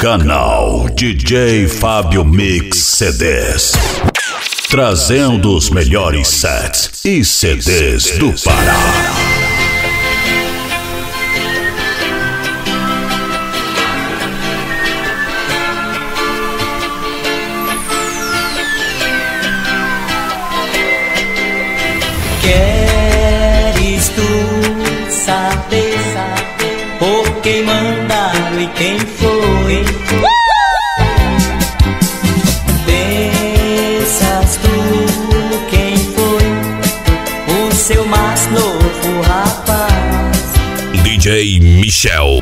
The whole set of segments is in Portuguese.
Canal DJ Fábio Mix CDs, trazendo os melhores sets e CDs do Pará. Queres tu saber por quem mandaram e quem foi? Pensas tu quem foi o seu mais novo rapaz? DJ Michel.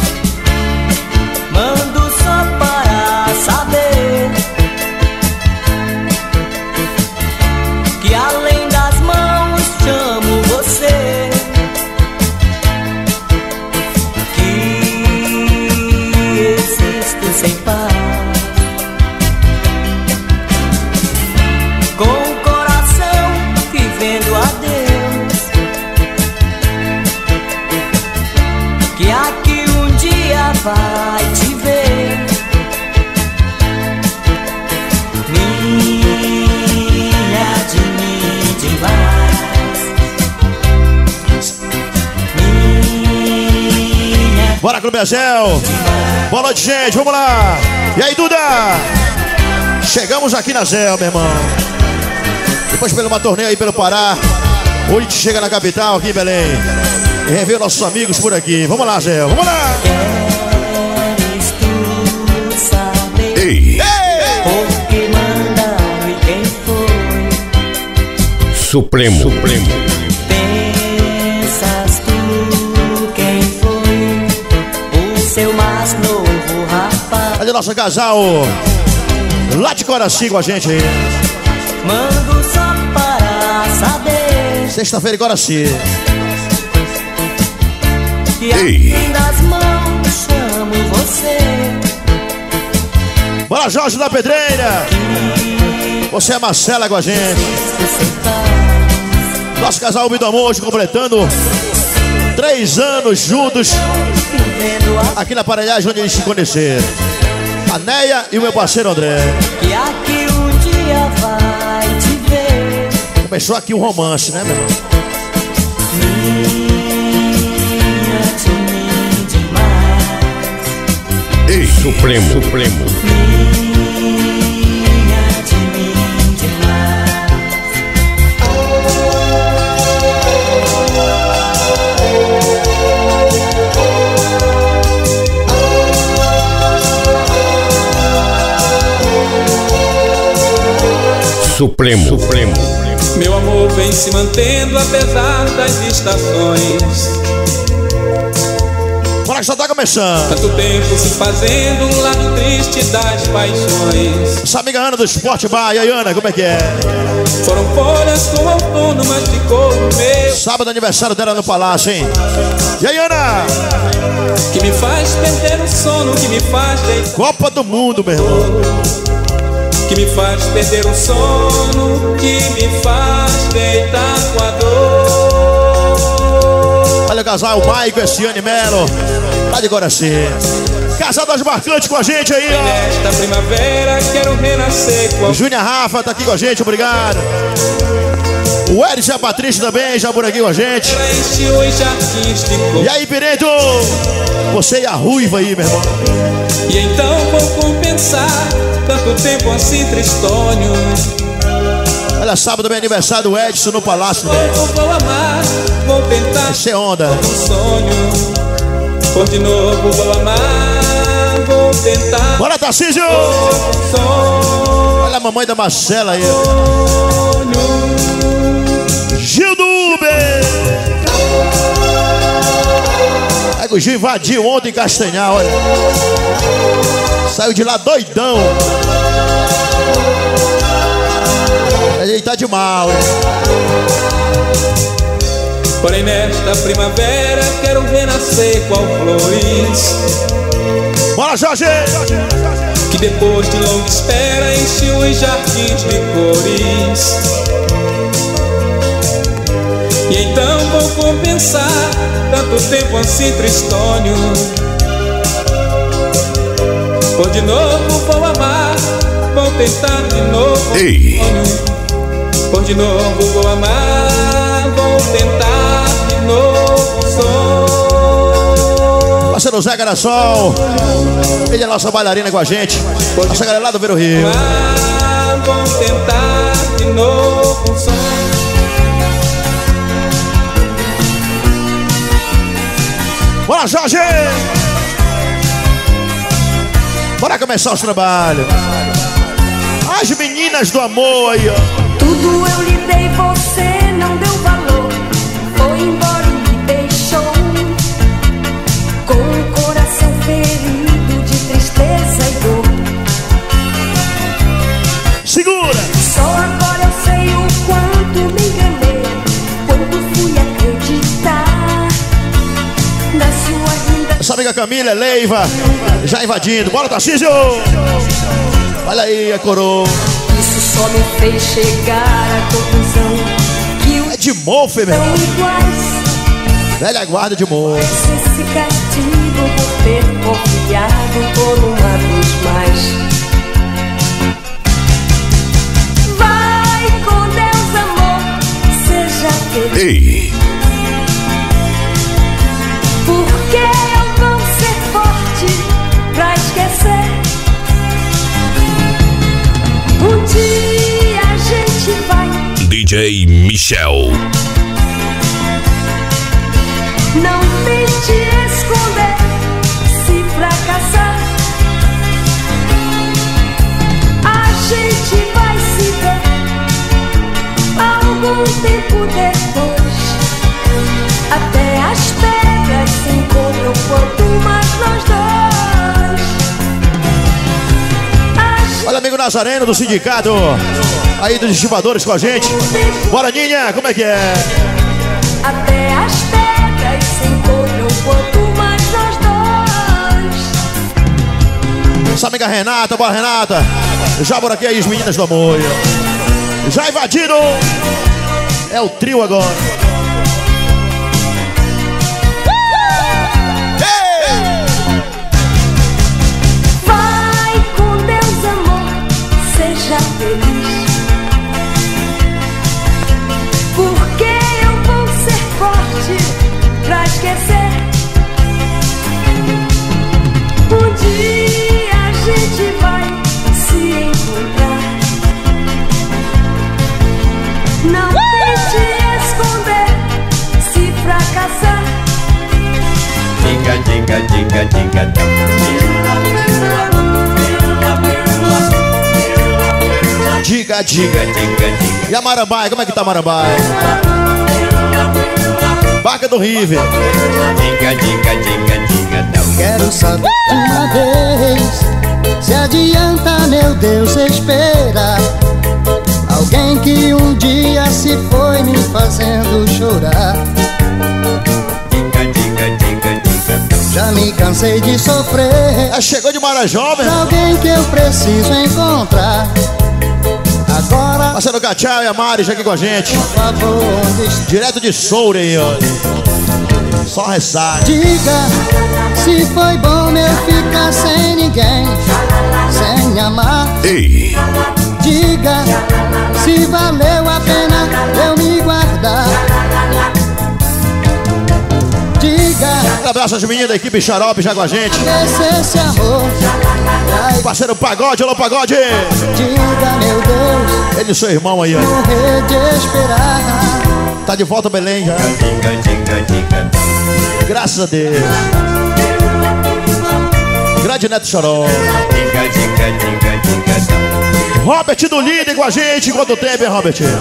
Mando só para saber que além das mãos chamo você, que existo sem paz, com o coração vivendo a Deus, que aqui um dia vai te ver. Minha de mim demais. Minha. Bora, Clube Azel. Boa noite, gente. Vamos lá. E aí, Duda? Chegamos aqui na Zel, meu irmão. Depois pela uma turnê aí pelo Pará. Hoje a gente chega na capital, aqui em Belém. E rever nossos amigos por aqui. Vamos lá, Zel. Vamos lá. Queres tu saber Ei, por que mandaram e quem foi? Supremo. Pensas tu quem foi o seu mais novo rapaz? Olha o nosso casal lá de Coraci com a gente aí. Mando só para saber Sexta-feira em Coraci. que além das mãos chamo você. Bora, Jorge da Pedreira. Você é Marcela com a gente. Nosso casal Vida Amor hoje completando 3 anos juntos aqui na Aparelhagem, onde a gente se conheceram. A Neia e o meu parceiro André. Que aqui um dia vai te ver. Começou aqui um romance, né, meu irmão? Minha de mim demais. Ei, Supremo. Minha de mim demais. Supremo. Meu amor vem se mantendo apesar das estações. Bora que já tá começando. Tanto tempo se fazendo um lado triste das paixões. Essa amiga Ana do Esporte Bar. E aí, Ana, como é que é? Foram folhas do outono, mas ficou o meu. Sábado aniversário dela no Palácio, hein? E aí, Ana? Que me faz perder o sono, que me faz deitar. Copa do Mundo, meu irmão. Que me faz perder o sono, que me faz deitar com a dor. Olha o casal, o Maico, Essiane Melo, lá de Coraci. Casal das Marcantes com a gente aí, ó. Nesta primavera quero renascer com a... Júnior Rafa tá aqui com a gente, obrigado. O Edson e a Patrícia também, já por aqui com a gente. Enche os jardins de cor. E aí, Pireto? Você e a Ruiva aí, meu irmão. E então vou compensar tanto tempo assim tristonho. Olha, sábado também aniversário do Edson no Palácio. Vou amar, vou tentar. Vai ser onda. Um sonho. Por de novo vou amar, vou tentar. Bora, Tarcísio! Sonho. Olha a mamãe da Marcela aí. Gil do Uber! Aí o Gil invadiu ontem em Castanhal, olha. Saiu de lá doidão. Ele tá de mal, hein? Porém nesta primavera quero renascer qual flores. Bora, Jorge! Que depois de longa espera enche os jardins de cores. E então vou compensar tanto tempo assim tristonho. Por de novo vou amar, vou tentar de novo. Ei. Por de novo vou amar, vou tentar de novo. Sou Parceiro Zé Garassol, ele é nossa bailarina com a gente. Nossa galera lá do Vero Rio. Vou tentar de novo. Bora, Jorge! Bora começar os trabalhos. As meninas do amor aí, ó. Tudo eu lhe dei, você não deu valor. Foi embora e me deixou com o coração ferido de tristeza e dor. Segura! Só agora eu sei o quanto me enganei quando fui acreditar na sua linda. Essa amiga Camila, Leiva, já invadindo. Bora, Tarcísio! Olha aí a coroa. Isso só me fez chegar à conclusão que os É de mofe, meu. são iguais. Velha guarda de mofe. Esse castigo por ter confiado por uma vez mais. Vai com Deus, amor, seja feliz. Ei. Porque eu vou ser forte pra esquecer. Um dia a gente vai. DJ Michel. Não tente esconder se fracassar. A gente vai se ver algum tempo depois. Até as pedras se encontram quanto mais nós dois. Olha, amigo Nazareno do sindicato aí dos estivadores com a gente. Bora, Ninha, como é que é? Até as pedras se encontram quanto mais nós dois. Essa amiga Renata, bora, Renata. Já por aqui aí, as meninas do amor. Já invadiram. É o trio agora. Vai com Deus, amor, seja feliz. Porque eu vou ser forte pra esquecer. Um dia a gente vai se encontrar. Não tente esconder se fracassar. Dinga, dinga, dinga, dinga, Diga, diga. E a Marambaia, como é que tá a Marambaia? Barca do River. dinga, dinga, dinga, dinga. Quero saber de uma vez se adianta, meu Deus, esperar alguém que um dia se foi me fazendo chorar. Dinga, dinga, dinga, dinga. Já me cansei de sofrer. Chegou de Marajó, meu. Alguém que eu preciso encontrar. Agora, Parceiro Cachau e a Mari já aqui com a gente. por favor, onde está? Direto de Soura aí, ó. Só ressaca. Diga se foi bom eu ficar sem ninguém, sem amar. Ei. Diga se valeu a pena eu me guardar. Diga Um abraço às meninas da equipe Xarope já com a gente. esse amor. Ai, Parceiro Pagode, alô Pagode. diga, meu Deus, Ele e seu irmão aí, ó. morrer de esperar. Tá de volta a Belém já. Dinga, dinga, dinga. Graças a Deus. Grande Neto Xarope. Dinga, dinga, dinga, dinga. Robert do Líder com a gente. Quanto tempo, hein, Robert? Dinga,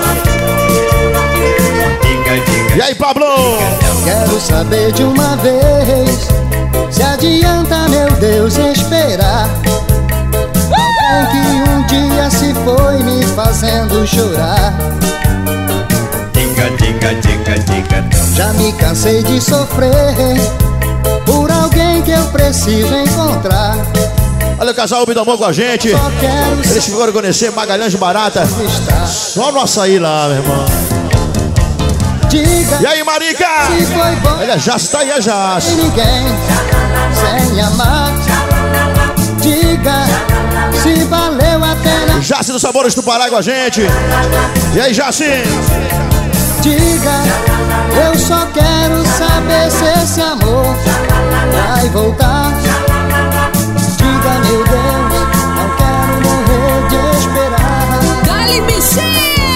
dinga. E aí, Pablo? Quero saber de uma vez se adianta, meu Deus, esperar alguém que um dia se foi me fazendo chorar. Dinga, dinga, dinga, dinga. Já me cansei de sofrer por alguém que eu preciso encontrar. Olha o casal Ubi do Amor com a gente. Só quero Eles foram conhecer Magalhães de Barata. estar. Só no açaí lá, meu irmão. Diga E aí, Marica? se foi bom Olha, já está aí a Jace. sem ninguém, sem amar. Diga diga se valeu a pena. Jaci dos Sabores do Pará com a gente. E aí, Jaci? Diga, eu só quero saber se esse amor vai voltar. Diga, meu Deus, não quero morrer de esperar. Dali Michel!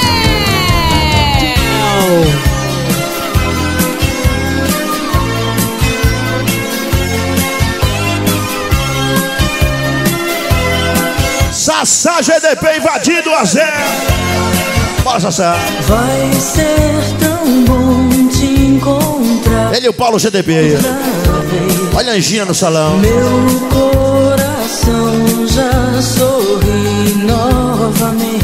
Sassá GDP invadindo a Zé. Bora, Sassá. Vai ser tão bom te encontrar. Ele e o Paulo GDP aí. Olha a Angina no salão. Meu coração já sorri novamente.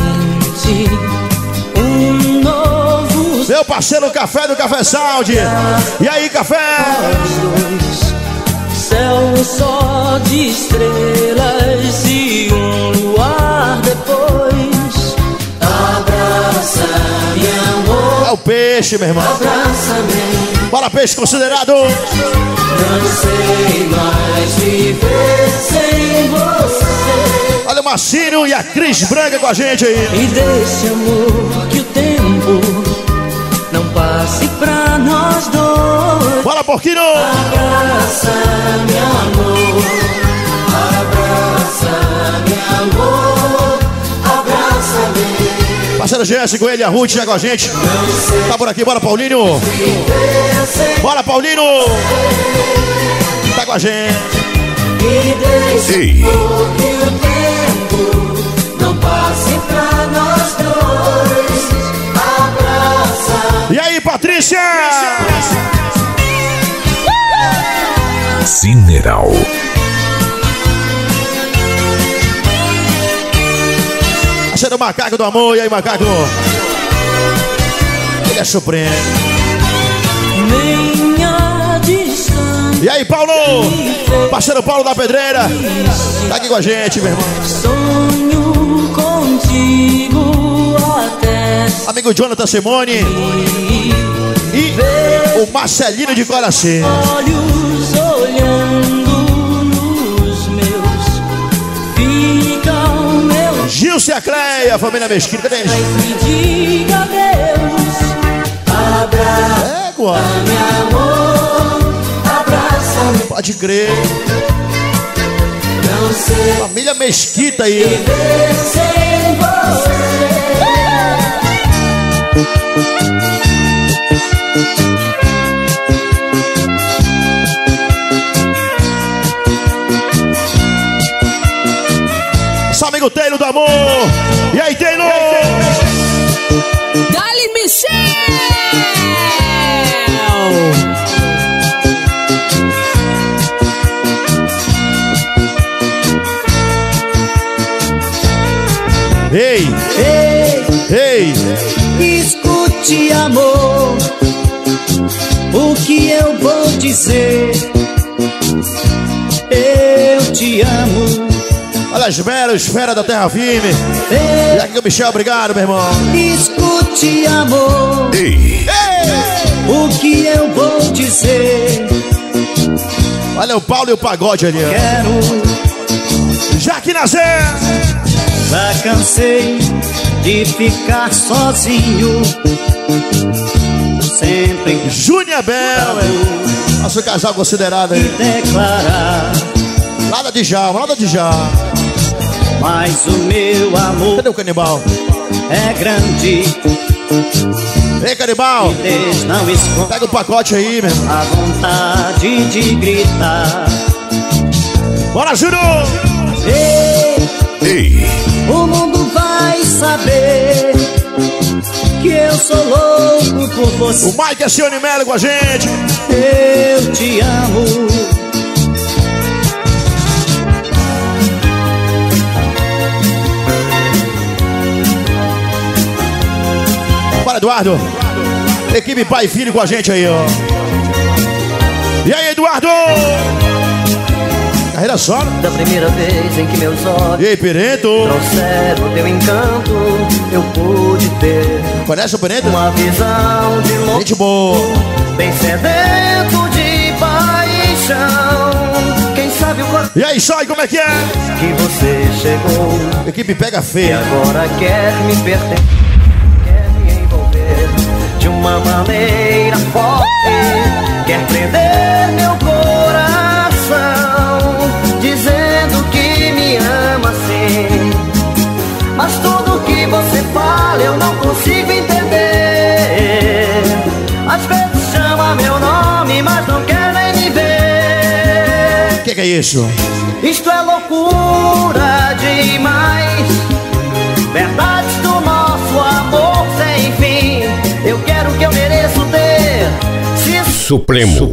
Um novo Meu parceiro Café do Café Sound. E aí, Café? céu só de estrelas e um luar depois. Abraça-me, amor. É o peixe, meu irmão. Abraça-me. Bora, peixe considerado. Não sei mais viver sem você. Olha o Marcinho e a Cris Branca com a gente aí. E desse amor que o tempo não passe pra nós dois. Bora, Porquinho. Abraça-me, amor. Abraça-me, amor. Abraça-me. Parceiro Jéssica, ele e a Ruth já com a gente. Tá por aqui, bora, Paulinho. Bora, Paulinho. Tá com a gente. E desse Ei. amor que o tempo não passe pra nós dois. Abraça-me. E aí, Patrícia? Cineral. Parceiro Macaco do Amor. E aí, Macaco? Ele é supremo. Minha distância. E aí, Paulo? Parceiro Paulo da Pedreira. Tá aqui com a gente, meu irmão. Sonho contigo até Amigo Jonathan Simone. E o Marcelino de Coração. olhos olhando nos meus. Fica o meu. Gilce e a Cleia, a família Mesquita. Cadê eles? Me diga Deus. Abraça-me, Égua. amor. Abraça-me. Pode crer. Não sei Família Mesquita aí. viver sem você. Só amigo Taylor do Amor. E aí, Taylor? Dali Michel! Ei, Ei, ei. escute, amor, o que eu vou dizer. Eu te amo. Olha as meras, fera da terra firme. E aqui o Michel, obrigado, meu irmão. Escute, amor, Ei. o que eu vou dizer. Olha o Paulo e o Pagode ali, ó. Quero, Jaque Nazé. já cansei de ficar sozinho. Sempre Júnior Bel. Nosso casal considerado aí. declarar. Nada de já, nada de já. Mas o meu amor Cadê o canibal? é grande. Ei, canibal. Deus não esconde Pega o pacote aí, meu irmão. a vontade de gritar. Bora, Júnior. Ei, Ei. o mundo vai saber que eu sou louco por você. O Mike e a Cione Melo com a gente. Eu te amo. Bora, Eduardo. Equipe pai e filho com a gente aí, ó. E aí, Eduardo? Carreira solo. Da primeira vez em que meus olhos E aí, Pirento? trouxeram teu encanto, eu pude ter Conhece o Pirento? uma visão de longe, Gente boa. bem sedento de paixão. Quem sabe sabe o coração E aí, sai, como é que é? que você chegou Equipe pega e feia. agora quer me pertencer, quer me envolver de uma maneira forte, quer prender meu coração, dizendo que me ama sim. Mas tudo que você fala eu não consigo entender. Às vezes chama meu nome, mas não quer nem me ver. Que é isso? Isto é loucura demais. Verdades do nosso amor sem fim. Eu quero o que eu mereço ter. Se Supremo.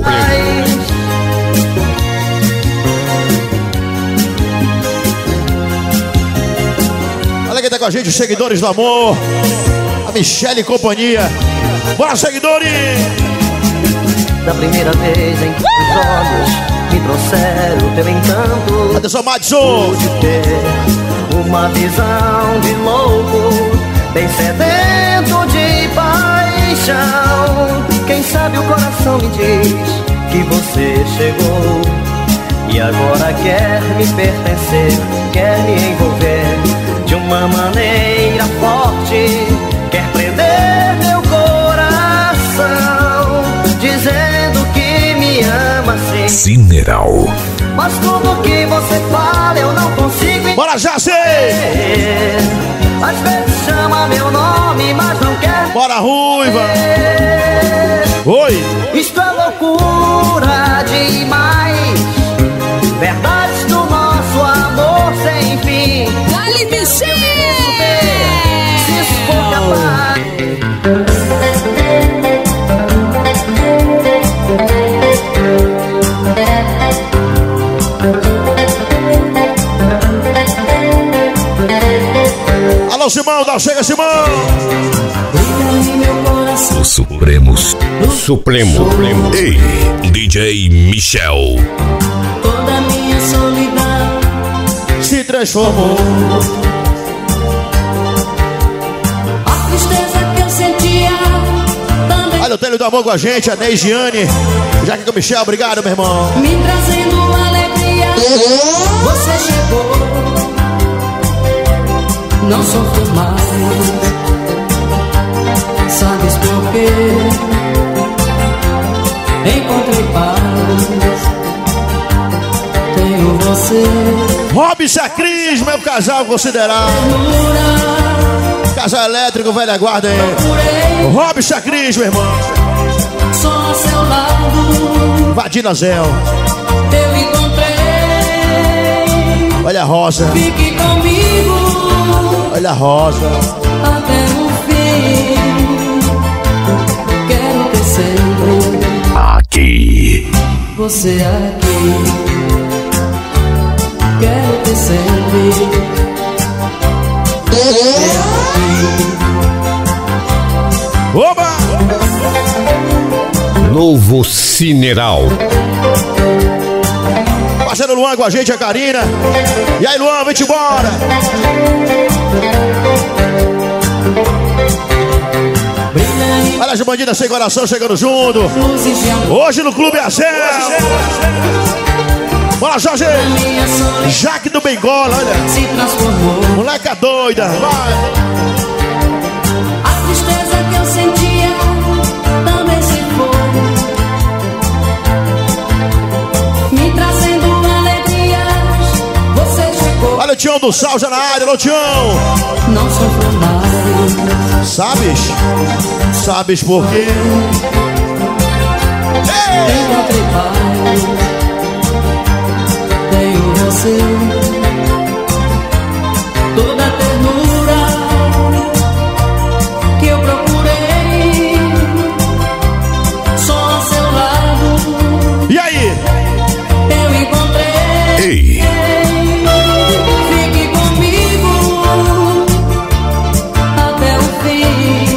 Olha quem tá com a gente, os seguidores do amor. A Michelle e companhia. Bora, seguidores! Da primeira vez em que os olhos me trouxeram teu encanto, Atenção, Madison! pude ter uma visão de louco, bem sedento de paixão. Quem sabe o coração me diz que você chegou e agora quer me pertencer, quer me envolver de uma maneira forte, quer prender meu coração, dizendo que me ama sim. Cineral. Mas tudo que você fala eu não consigo entender. Bora, já sei! Às vezes chama meu nome, mas não quer. Bora, Ruiva! Oi! Isto é loucura demais. Verdades do nosso amor sem fim. Dale, Michelle! Se isso for capaz. Alô, Simão, dá chega, Simão! Os Supremos. Supremo. Ei, DJ Michel. Toda minha solidão Se transformou. a tristeza que eu sentia também Olha o Telho do Amor com a gente, a Neigiane. Jaque com o Michel, obrigado, meu irmão. me trazendo alegria. Você chegou, não sofro mais. Sabes por quê? Encontrei paz. Tenho você. Robson Cris, meu casal considerado. Casal elétrico, velha guarda aí. Procurei Robson Cris, meu irmão. só a seu lado. Vadina Zéu. Eu encontrei. Olha a rosa. Fique comigo Olha a rosa. até o fim. Quero ter sempre Aqui. você aqui. Quero ter sempre você aqui. Oba! Novo Cineral. Parceiro Luan com a gente, a Karina. E aí, Luan, vem-te embora. Olha as bandidas sem coração chegando junto. Luzes de amor, Hoje no Clube Acel. Bora, Jorge. minha solidão Jaque do Bengola, olha. se transformou. Moleca doida. Vai. A tristeza que eu sentia também se foi, me trazendo alegrias. Você chegou, Olha o Tião do Sal já na área, alô Tião. não sofro mais. Sabes? Sabes por quê? Encontrei paz. Tenho você. Toda a ternura que eu procurei, só a seu lado E aí? eu encontrei. Ei, Fique comigo até o fim.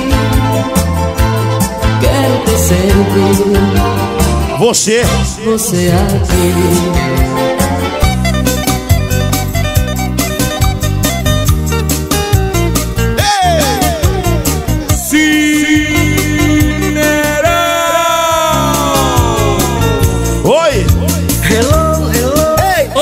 Quero ter sempre Você. você aqui. Oi. Hello, hello. Ei,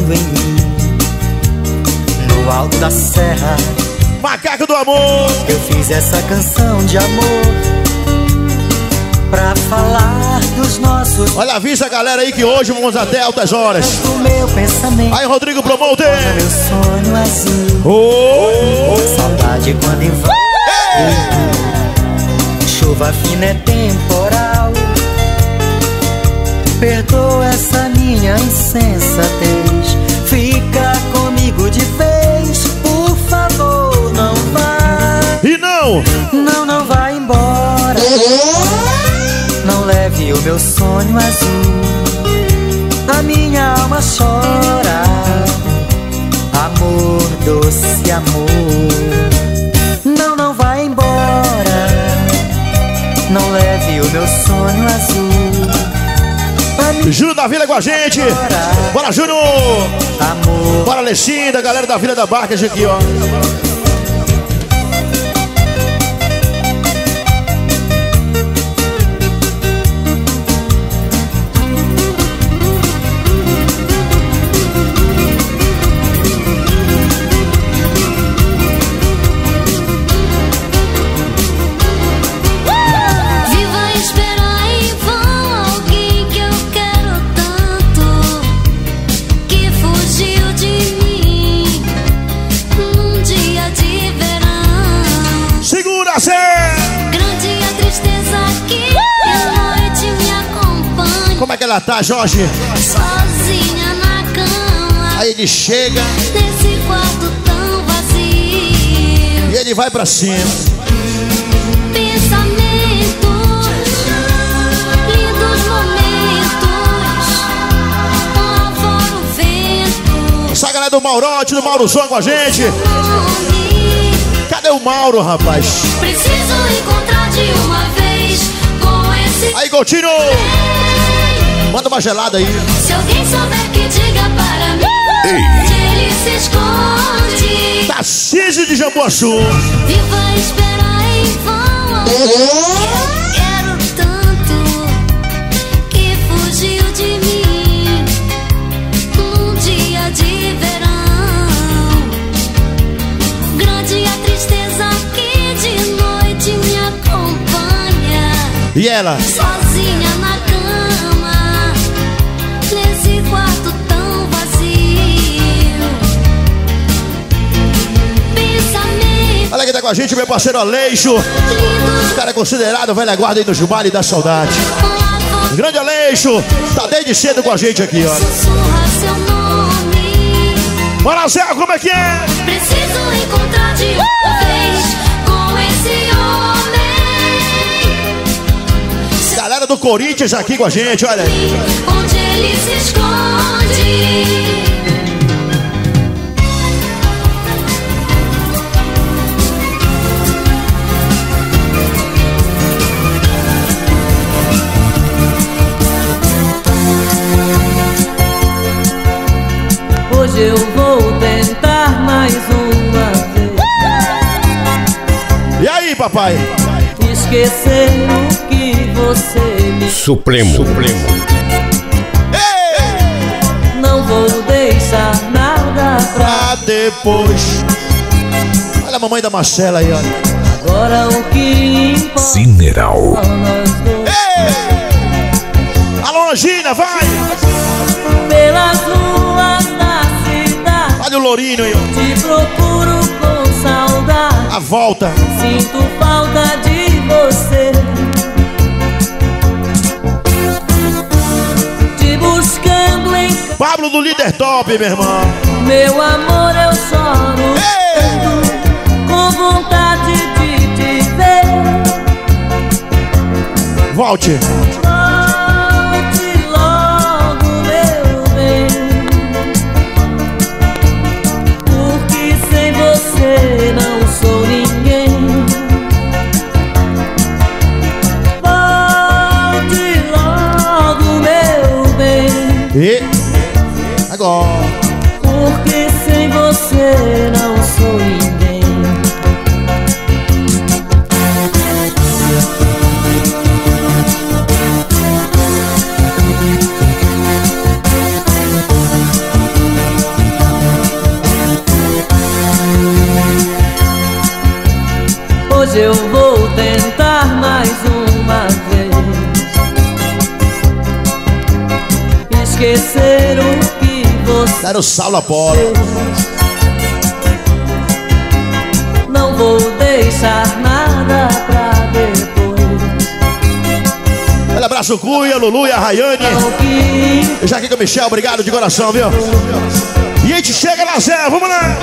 pensando em mim. No alto da serra, Macaco do Amor. eu fiz essa canção de amor pra falar dos nossos. Olha, avisa a galera aí que hoje vamos até altas horas. Do meu pensamento, Aí, Rodrigo Promoter. meu sonho azul. Oh! Saudade quando invade. Chuva fina é temporal. Perdoa essa minha insensatez. Fica comigo de vez, por favor, não vai. E não! Não vai embora. Não leve o meu sonho azul. A minha alma chora. Amor, doce amor. Não vai embora. Não leve o meu sonho azul. Júnior da Vila com a gente. Bora, Júnior! Amor. Bora, Alessinda, galera da Vila da Barca aqui, ó. Como é que ela tá, Jorge? Sozinha na cama. Aí ele chega. Nesse quarto tão vazio. E ele vai pra cima. Pensamentos, lindos momentos. Lá fora o vento. Essa galera do Maurote, do Maurozão com a gente. Cadê o Mauro, rapaz? Preciso encontrar de uma vez com esse. Aí, Coutinho! Manda uma gelada aí. Se alguém souber que diga para mim. Ei. Onde ele se esconde. Tarcísio de Jambuaçu. Viva esperar em vão. Quero tanto que fugiu de mim. Num dia de verão. Grande a tristeza que de noite me acompanha. E ela? Sozinha na cama, nesse quarto tão vazio. Pensamento. Olha quem tá com a gente, meu parceiro Aleixo. O cara é considerado velha guarda aí dos baile da saudade. Grande Aleixo, tá desde cedo com a gente aqui, ó. Sussurra seu nome. Bora, Zé, como é que é? Preciso encontrar de uma vez com esse homem. Galera do Corinthians aqui com a gente, olha. Onde ele se esconde. Hoje eu vou tentar mais uma vez. E aí, papai? Esquecer o que você me... Supremo. Ei! Não vou deixar nada pra... Depois. Olha a mamãe da Marcela aí, olha. Agora o que importa Cineral. são nós dois. Ei! Alô, Angina, vai! Pelas ruas da cidade Olha o Lourinho aí, ó. te procuro com saudade. A volta. Sinto falta de você. Te buscando em Pablo do Líder Top, meu irmão. meu amor, eu choro tanto, com vontade de te ver. Volte. Volte logo, meu bem, porque sem você não sou ninguém. Volte logo, meu bem, E agora. porque sem você não sou ninguém. Hoje eu vou tentar mais uma vez esquecer o que você Era o Saulo Apolo. Não vou deixar nada pra depois. Um abraço, Cuia, Lulu e a Rayane. Já aqui com o Michel, obrigado de coração, viu? E a gente chega na Zé, vamos lá!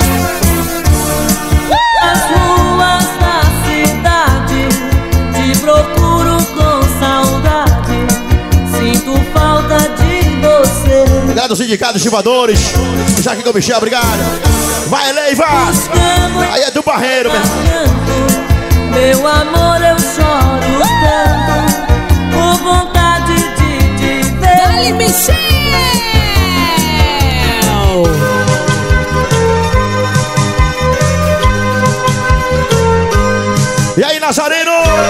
As ruas da cidade te procuro com saudade. Sinto falta de você. Obrigado aos sindicatos estivadores. Já aqui com o Michel, obrigado. Vai, Leiva! Aí é do Barreiro, meu. Meu amor, eu choro tanto por vontade de te ver. Dale, Michel! E aí, Nazareno?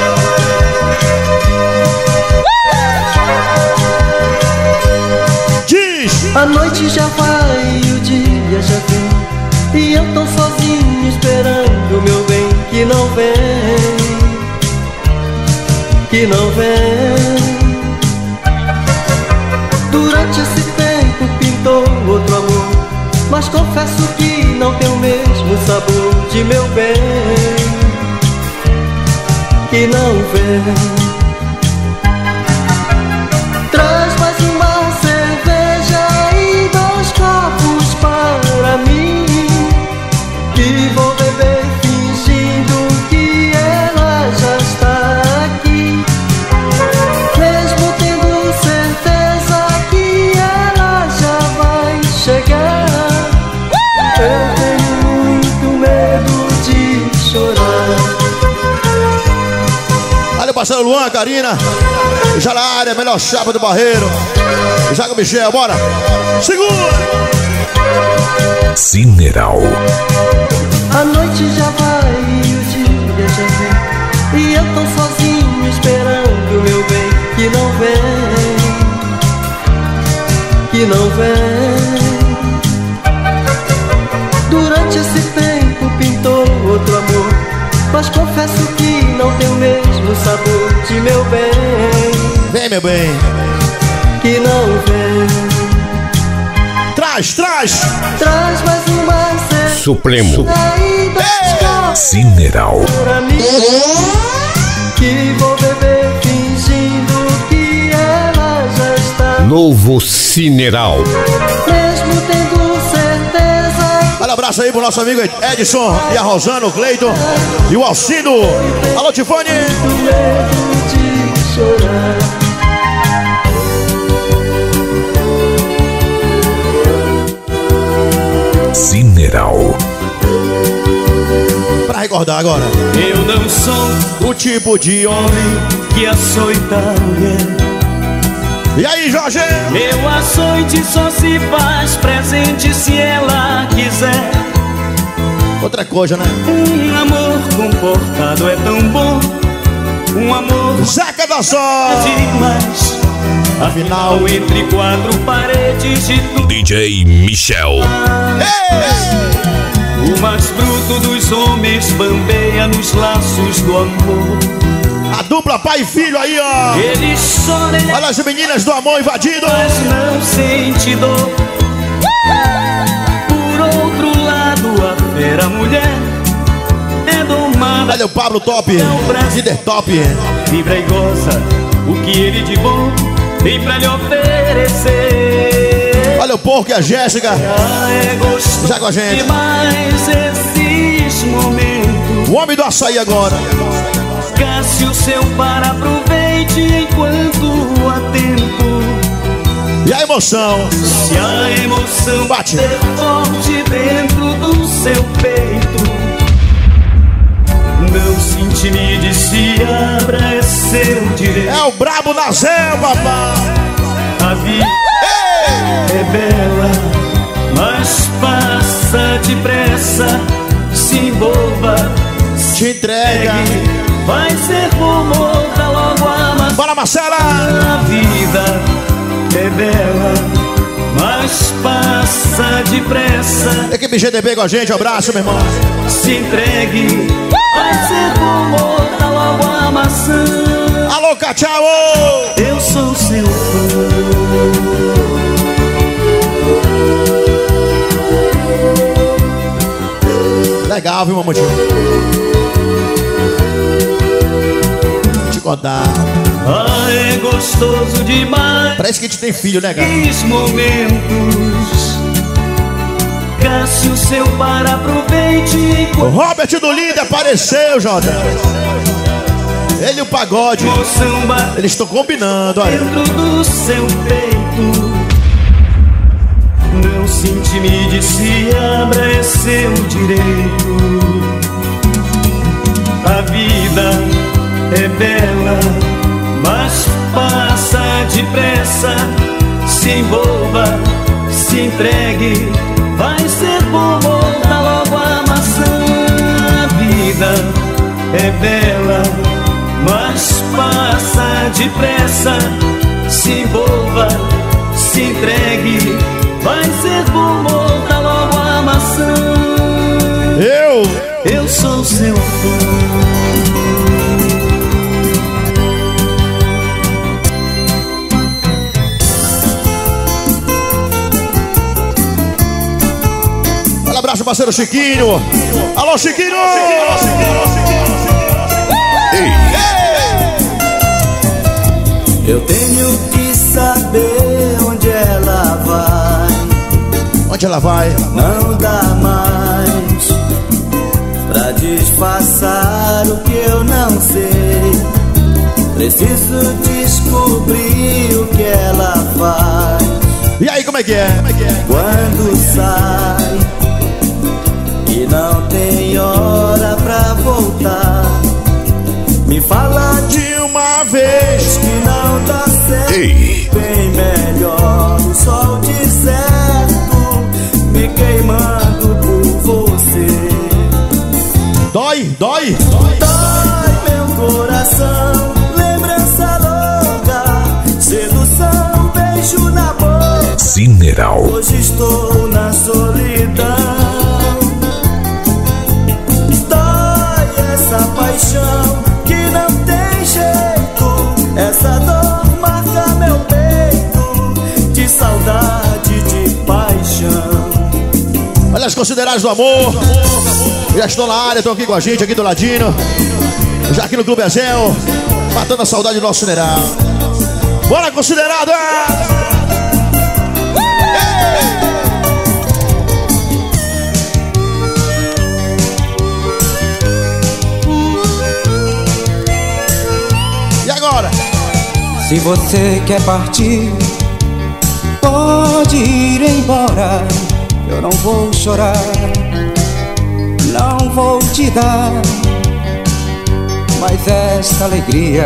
Diz! A noite já vai e o dia já vem, e eu tô sozinho esperando, meu bem, que não vem, que não vem. Durante esse tempo pintou outro amor, mas confesso que não tem o mesmo sabor de meu bem, que não vem. Traz mais uma cerveja e 2 copos para mim, que vou beber fingindo que ela já está aqui, mesmo tendo certeza que ela já vai chegar. Eu tenho muito medo de chorar. Olha o parceiro Luan, Karina. Já na área, melhor chapa do Barreiro. Já com o Michel, bora! Segura! Cineral. A noite já vai e o dia já vem, e eu tô sozinho esperando, meu bem, que não vem, que não vem. Durante esse tempo pintou outro amor, mas confesso que não tem o mesmo sabor de meu bem. Vem, meu bem. Que não vem. Traz, traz. Traz mais uma cerveja. Supremo. Aí 2 copos Cineral. pra mim, que vou beber fingindo que ela já está. Novo Cineral. Mesmo tendo certeza. Olha, abraço aí pro nosso amigo Edson e a Rosana, o Cleiton e o Alcido. Alô, Tifone. Do medo de chorar. Cineral. Pra recordar agora. Eu não sou O tipo de homem. que açoita a mulher. E aí, Jorge? Meu açoite só se faz presente se ela quiser. Outra coisa, né? Um amor comportado é tão bom. Um amor Zeca da Sol. demais. Afinal, entre 4 paredes de tudo, DJ Michel. o mais bruto dos homens bambeia nos laços do amor. A dupla pai e filho aí, ó. Ele chora, ele Olha as meninas do amor invadido. mas não sente dor. Por outro lado, a fera mulher é domada. Olha o Pablo Top, líder top. Vibra e goza o que ele de bom tem pra lhe oferecer. Olha o Porco e a Jéssica. É gostoso Já com a gente. demais esses momentos. O homem do açaí agora. Gaste o seu para aproveite enquanto há tempo. E a emoção. Se a emoção Bate. bater forte dentro do seu peito, não se intimide, se abra, é seu direito. É o brabo na Zé, papai. A vida é bela, mas passa depressa. Se envolva, Te entrega. vai ser bom, morra logo a maçã. Bora, Marcela. A vida é bela, mas passa depressa. Equipe GDB com a gente, um abraço, meu irmão. Se entregue, vai ser bom, morta logo a maçã. Alô, Cachau! Eu sou seu fã. Legal, viu, mamadinho? Vou te contar. Ah, é gostoso demais. Parece que a gente tem filho, né, cara? Esses momentos. Cássio, seu par, aproveite. O Robert do Líder apareceu, Jota. Ele e o Pagode. Eles estão combinando, olha. Dentro do seu peito. Não se intimide, se abra, é seu direito. A vida é bela, mas passa depressa. Se envolva, se entregue, vai ser bom, morta logo a maçã. A vida é bela, mas passa depressa. Se envolva, se entregue, vai ser bom, morta logo a maçã. Eu sou seu fã. Um abraço, parceiro Chiquinho. Alô, Chiquinho! Eu tenho que saber onde ela vai. Onde ela vai? Não dá mais pra disfarçar o que eu não sei. Preciso descobrir o que ela faz. E aí, como é que é? Quando sai e não tem hora pra voltar, me fala de uma vez que não dá certo. Ei. Bem melhor o sol de certo me queimando por você. Dói, dói. Dói meu coração, lembrança louca, sedução, beijo na boca. Cineral. Hoje estou na solidão. Dói essa paixão que não tem jeito. Essa dor marca meu peito, de saudade, de paixão. Olha as consideradas do amor. Já estou na área, estão aqui com a gente, aqui do ladinho. Já aqui no Clube Ezel, matando a saudade do nosso Cineral. Bora, considerada! E agora? Se você quer partir, pode ir embora. Eu não vou chorar, não vou te dar mais esta alegria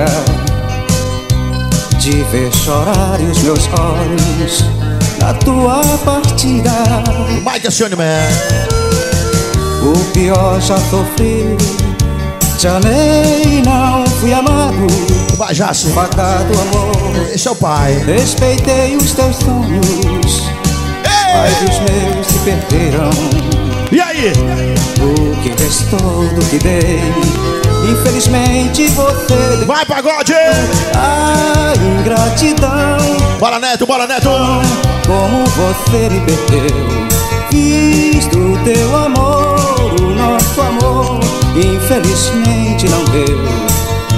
de ver chorar os meus olhos na tua partida. Mike Acionman. O pior já sofri, te amei e não fui amado. Vai, Jace. Facado amor, esse é o pai. Respeitei os teus sonhos, mas os meus se perderam. E aí? O que restou do que dei, infelizmente você. Vai, Pagode! A ingratidão. Bora, Neto, bora, Neto! Como você me perdeu. Fiz do teu amor o nosso amor, infelizmente não deu.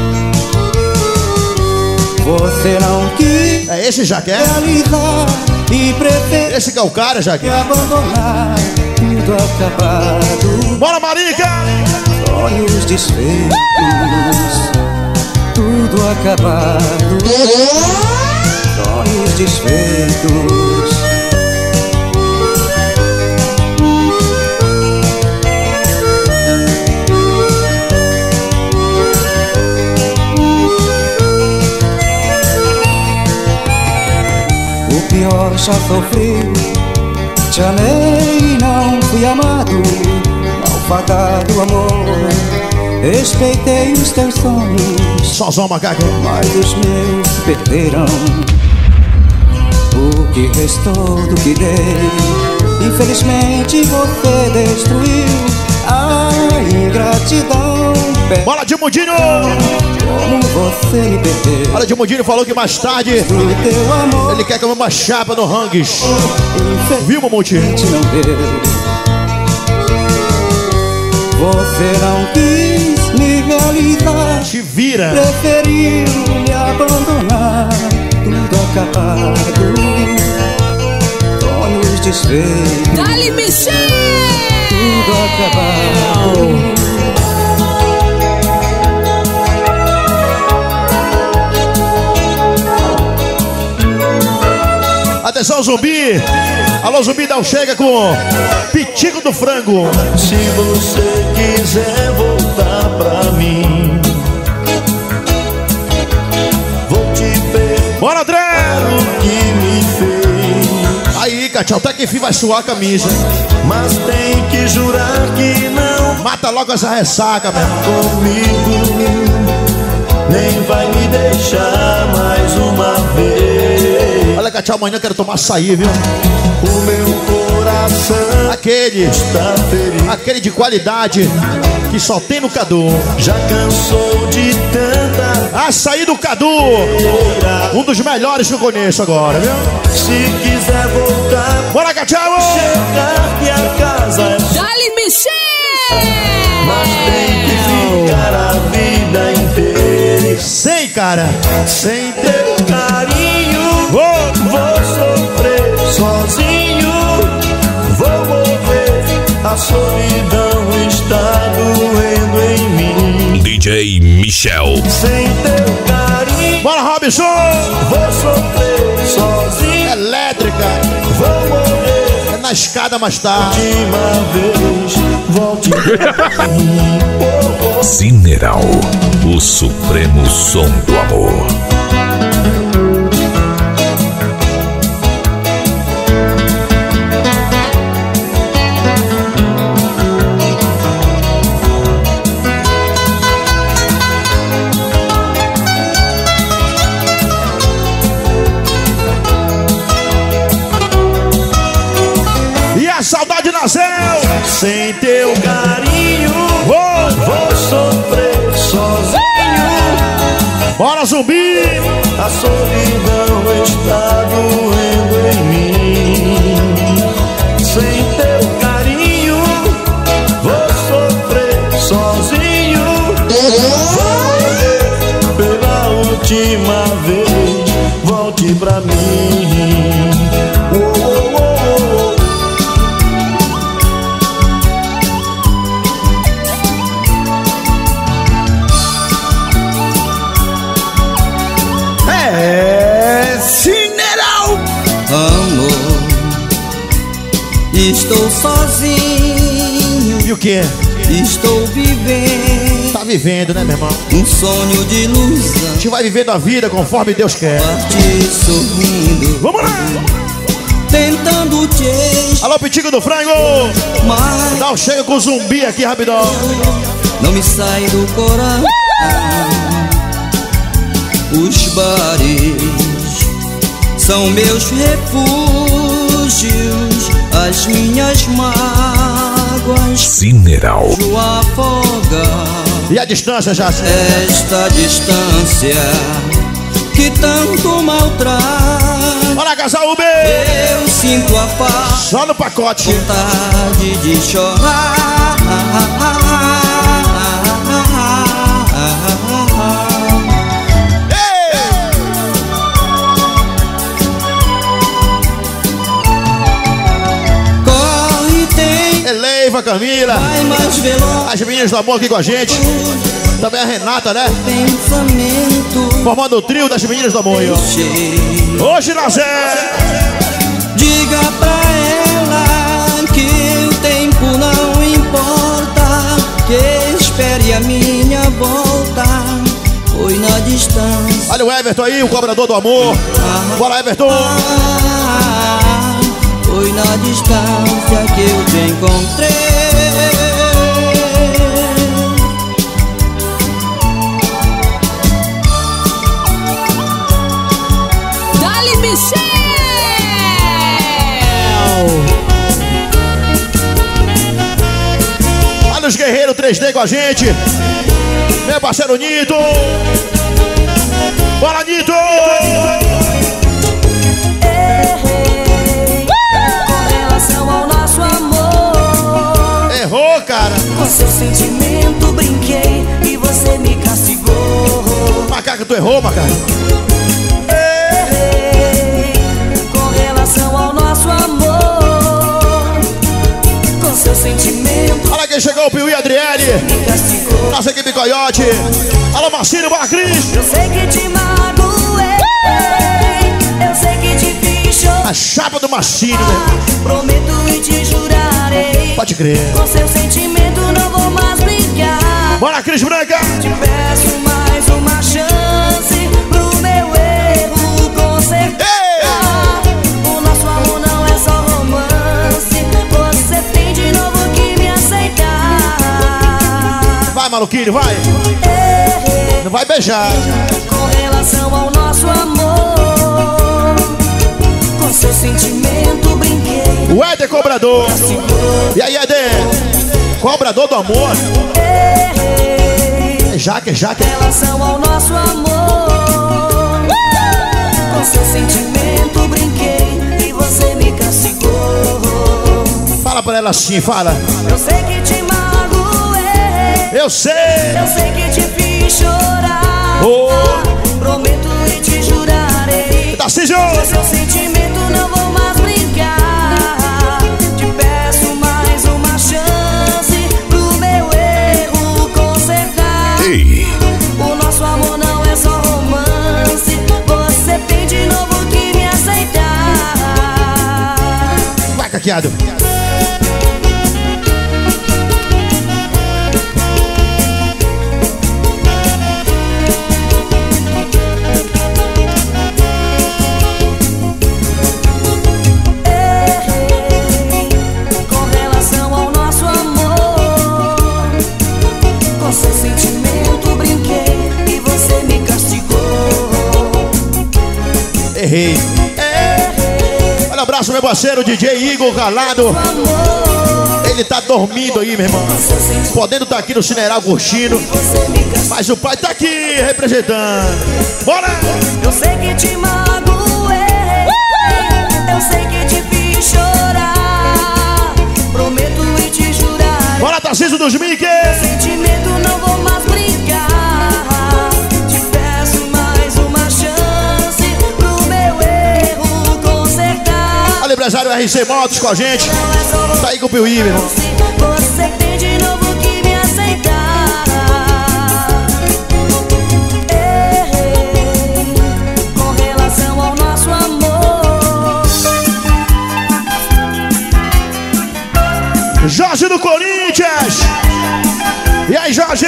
Você não quis. É esse, Jaque? Realizar e preferiu. Esse que é o cara, Jaque? Abandonar tudo acabado. Bora, Marica! Sonhos desfeitos, tudo acabado. Sonhos desfeitos. O pior já sofri, te amei e não fui amado. Malfadado amor, respeitei os teus sonhos. Sozão, macaco. Mas os meus se perderam. O que restou do que dei, infelizmente você destruiu. A ingratidão perto. Bora, Dimundinho! Como você me perdeu. Olha, Dimundinho falou que mais tarde ele quer comer uma chapa no Hang's. Viu, Mamute? Não deu. Você não quis me realizar. Te vira. Preferiu me abandonar. Tudo acabado. Sonhos desfeitos. Dali, Michel! Tudo acabado. Atenção, Zumbi! Alô, Zumbi, dá um chega com Pitico do Frango. Se você quiser voltar pra mim, vou te perdoar. Bora, André! O que me fez. Aí, Catião, até que enfim vai suar a camisa. Mas tem que jurar que não mata logo essa ressaca, meu irmão. Comigo, nem vai me deixar mais uma vez. Olha, Catião, amanhã eu quero tomar açaí, viu? O meu coração aquele está ferido. Aquele de qualidade que só tem no Cadu. Já cansou de tanta açaí do Cadu. Um dos melhores que eu conheço agora, viu? Se quiser voltar, bora, Catião! chegar que a casa é Dali, Michel! Mas tem que ficar a vida inteira sem, cara, sem teu carinho. Vou sofrer sozinho, vou morrer. A solidão está doendo em mim. DJ Michel. Sem teu carinho. Bora, Robson! Vou sofrer sozinho. Elétrica. Vou morrer. É na escada mais tarde. Última vez, volte. Cineral, o supremo som do amor. Saudade nasceu. Sem teu carinho, vou sofrer sozinho. Bora, Zumbi! A solidão está doendo em mim. Sem teu carinho, vou sofrer sozinho. Vou morrer pela última vez. Volte pra mim. Amor, estou sozinho. E o que? Estou vivendo. Tá vivendo, né, meu irmão? Um sonho de ilusão. A gente vai vivendo a vida conforme Deus quer. Parte sorrindo. Vamos lá! Tentando te. Alô, Pitico do Frango! Mas dá um chega com o Zumbi aqui, rapidão. Não me sai do coração. Os bares são meus refúgios, as minhas mágoas. Cineral. Afoga. E a distância, já? Esta distância que tanto maltrata. Bora, casal UB! Eu sinto a paz. Só no pacote. Vontade de chorar. Eleiva, Camila, as meninas do amor aqui com a gente. Também a Renata, né? Formando o trio das meninas do amor. Hoje na Zé. Diga pra ela que o tempo não importa, que espere a minha volta. Foi na distância. Olha o Everton aí, o cobrador do amor. Bora, Everton. Foi na distância que eu te encontrei. Dali, Michel! Olha os guerreiros 3D com a gente. Meu parceiro Nito. Bora, Nito! Com relação ao nosso amor, errou, cara. com seu sentimento brinquei e você me castigou. Macaco, tu errou, macaco. Com relação ao nosso amor, com seu sentimento. Olha quem chegou, o Piuí Adriele. Nossa equipe Coyote. Alô, Marcinho, Bar Cris. Eu sei que te magoei, eu sei que te fiz chorar. A chapa do Marcinho, né? Prometo e te jurarei. Pode crer. Com seu sentimento não vou mais brincar. Bora, Cris Branca. Te peço mais uma chance pro meu erro consertar. O nosso amor não é só romance. Você tem de novo que me aceitar. Vai, maluquinho, vai. Não vai beijar. Com relação ao nosso amor, com seu sentimento brinquei. O Éder Cobrador. E aí, Éder? Cobrador do amor. É Jaque, é Jaque. Com relação ao nosso amor, com seu sentimento brinquei e você me castigou. Fala pra ela assim, fala. Eu sei que te magoei, eu sei que te fiz chorar. Prometo e te jurarei. Tarcísio! Com seu sentimento não vou mais brincar. Te peço mais uma chance pro meu erro consertar. Ei. O nosso amor não é só romance. Você tem de novo que me aceitar. Vai, caqueado. Errei. Olha, abraço meu parceiro DJ Igor Galado. Ele tá dormindo aí, meu irmão. Podendo estar aqui no Cineral curtindo, mas o pai tá aqui representando. Bora! Eu sei que te magoei, eu sei que te fiz chorar. Prometo e te jurar. Bora, Tarcísio dos Mickey! Sentimento não vou mais brincar. Te peço mais uma chance pro meu erro consertar. Olha o empresário RC Motos com a gente. Tá aí com o Piuí, meu irmão. Você tem de novo que me aceitar. Com relação ao nosso amor. Jorge do Corinthians. E aí, Jorge?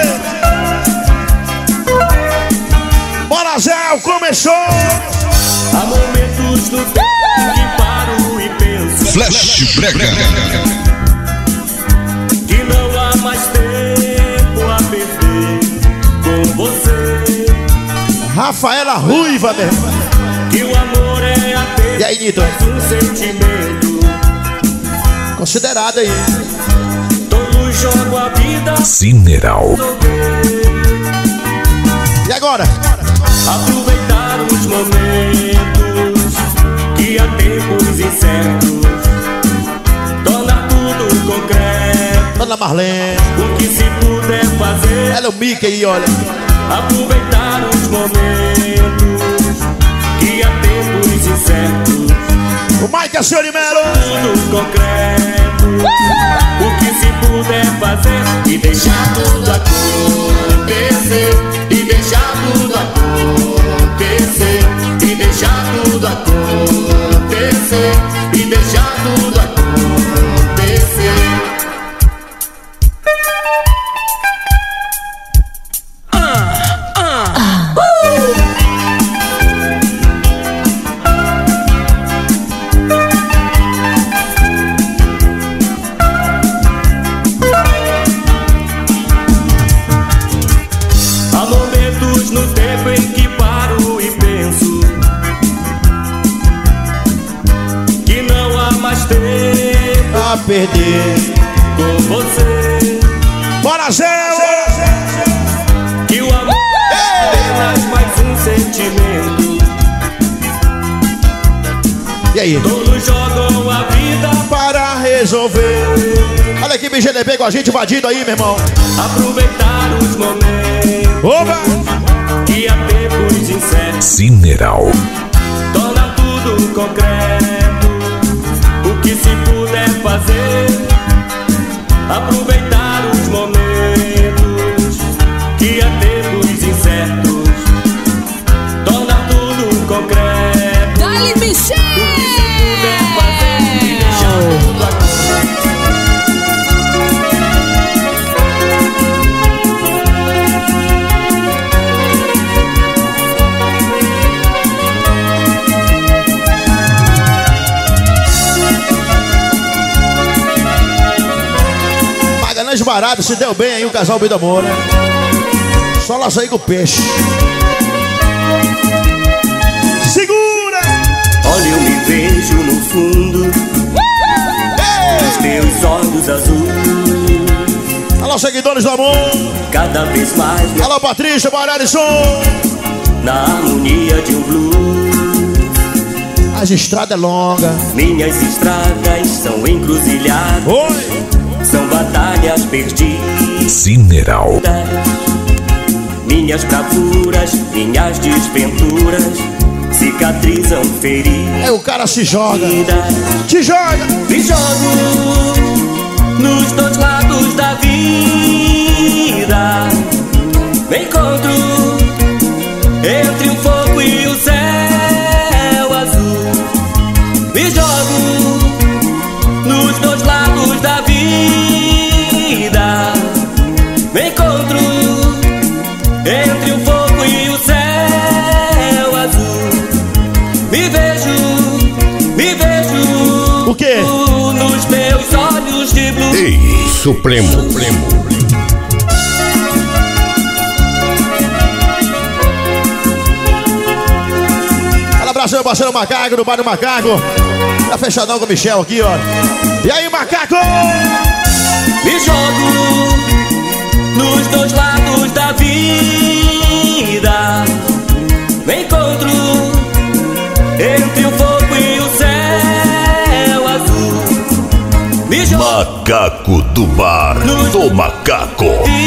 Bora, Zé, começou. Há momentos no tempo que paro e penso. Flash Brega. Que não há mais tempo a perder com você. Rafaela Ruiva, meu irmão. Que o amor é apenas e aí, Nito? Um sentimento considerado aí. Todos jogam a vida. Cineral. E agora? Aproveitar os momentos que há tempos incertos. Tornar tudo concreto. Dona Marlene. O que se puder fazer. Ela é o Mickey aí, olha. Aproveitar os momentos que há tempos incertos. O Mike é senhor de Melo. Tudo concreto. O que se puder fazer e deixar tudo acontecer. E deixar tudo acontecer. E deixar tudo acontecer. E deixar tudo acontecer. Há momentos no tempo em que paro e penso que não há mais tempo a perder com você. Bora, Zé! sentimento. E aí? Todos jogam a vida para resolver. Olha aqui, BGDB com a gente invadindo aí, meu irmão. Aproveitar os momentos. Oba! Que há tempos incertos. Sineral. Torna tudo concreto. O que se puder fazer. Aproveitar os momentos. Que há tempos incertos. Torna tudo concreto. Dale, Michel! O que se puder fazer e deixar tudo acontecer. Magalhães Barato, se deu bem aí o casal Bem do Amor, né? Só lá sair com o peixe. Segura! Olha, eu me vejo no fundo dos teus olhos azuis. Alô, seguidores do amor. Cada vez mais alô, Patrícia, Baralison. na harmonia de um blues. As estradas é longa. Minhas estradas são encruzilhadas. Oi. São batalhas perdidas. Sineral. Minhas bravuras, minhas desventuras cicatrizam feridas. Aí o cara se joga. Te joga. Me jogo nos dois lados da vida. Me encontro entre o fogo e o céu azul. Me jogo nos dois lados da vida. Me encontro entre o fogo e o céu azul. Me vejo o quê? Nos meus olhos de blue. Ei, Supremo. Abraço meu parceiro Macaco, do Bairro Macaco. Tá fechadão com o Michel aqui, ó. E aí, Macaco? Me jogo nos dois lados da vida. Me encontro entre o fogo e o céu azul. Me jogo Macaco do Bar do Macaco.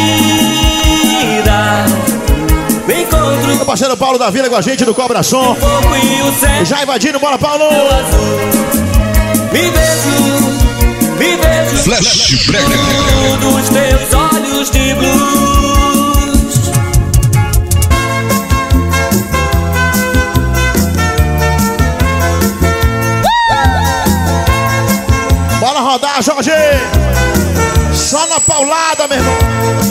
Vida. Me encontro. Meu parceiro Paulo da Vila com a gente do Cobra Som. Já invadindo, bora, Paulo! Me vejo Flashback dos teus olhos de blues. Bora rodar, Jorge! Só na paulada, meu irmão!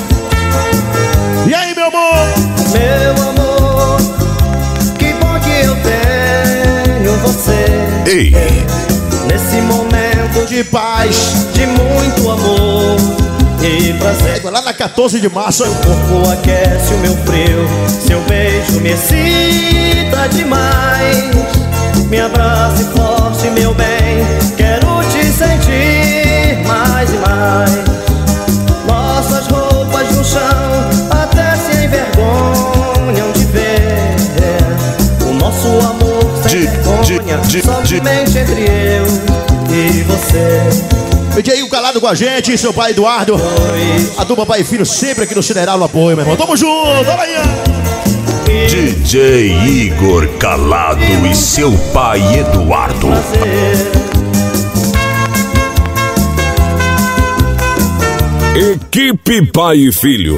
E aí, meu amor? Meu amor, que bom que eu tenho você. Ei. Nesse momento de paz, de muito amor e prazer. Lá na 14 de março. Seu corpo aquece o meu frio, seu beijo me excita demais. Me abrace forte, meu bem, quero te sentir mais e mais. Nossas roupas no chão até se envergonham de ver o nosso amor sem vergonha, somente entre eu e você. DJ o Calado com a gente, seu pai Eduardo. A dupla pai e filho sempre aqui no Sineral no apoio, meu irmão. Tamo junto, olha aí. DJ Igor Calado e seu pai Eduardo. Equipe Pai e Filho.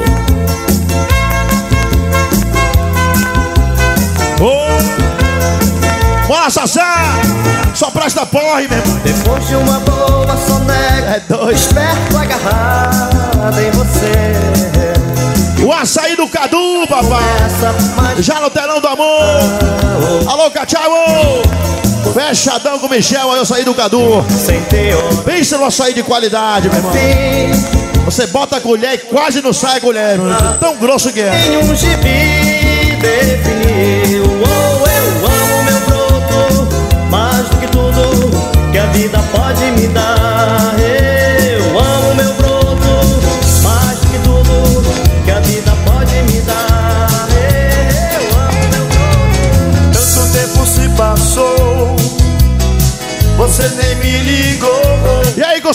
Bora, Sassá! Só presta porre, meu irmão. Depois de uma boa soneca, é dois. Esperto agarrado em você. O açaí do Cadu, papai. Já no telão do amor. Alô, Cachau! Fechadão com o Michel, aí eu saí do Cadu. Pensa no açaí de qualidade, meu irmão. Você bota a colher e quase não sai a colher, meu irmão. Tão grosso que é. Em um gibi definiu. Oh, eu amo meu broto, mais do que tudo que a vida pode me dar. Eu amo meu broto, mais do que tudo que a vida pode me dar. Eu amo meu broto.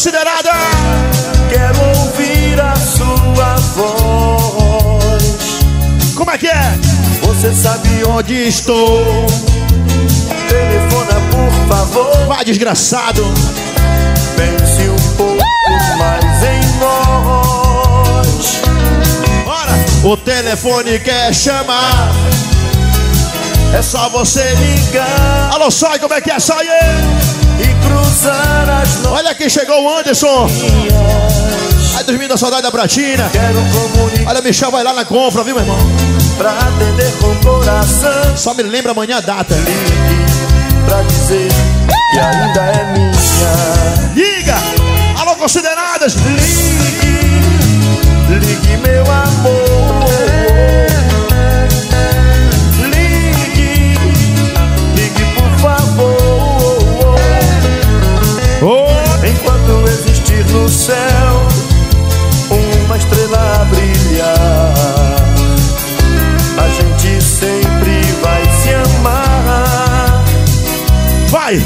considerada. Quero ouvir a sua voz. Como é que é? Você sabe onde estou? Telefona, por favor. Vai, desgraçado. Pense um pouco mais em nós. Bora! O telefone quer chamar. É só você ligar. Alô, Sói, como é que é, Sói? E cruzar as nossas. Olha quem chegou, o Anderson. Aí dormindo da saudade da Pratina. Quero comunicar. Olha, Michel vai lá na compra, viu, meu irmão? Pra atender com o coração. Só me lembra amanhã a data. Ligue pra dizer que ainda é minha. Liga! Alô, consideradas! Ligue, ligue, meu amor. Ligue, ligue, por favor. Oh. Enquanto existir no céu uma estrela a brilhar, a gente sempre vai se amar. Vai!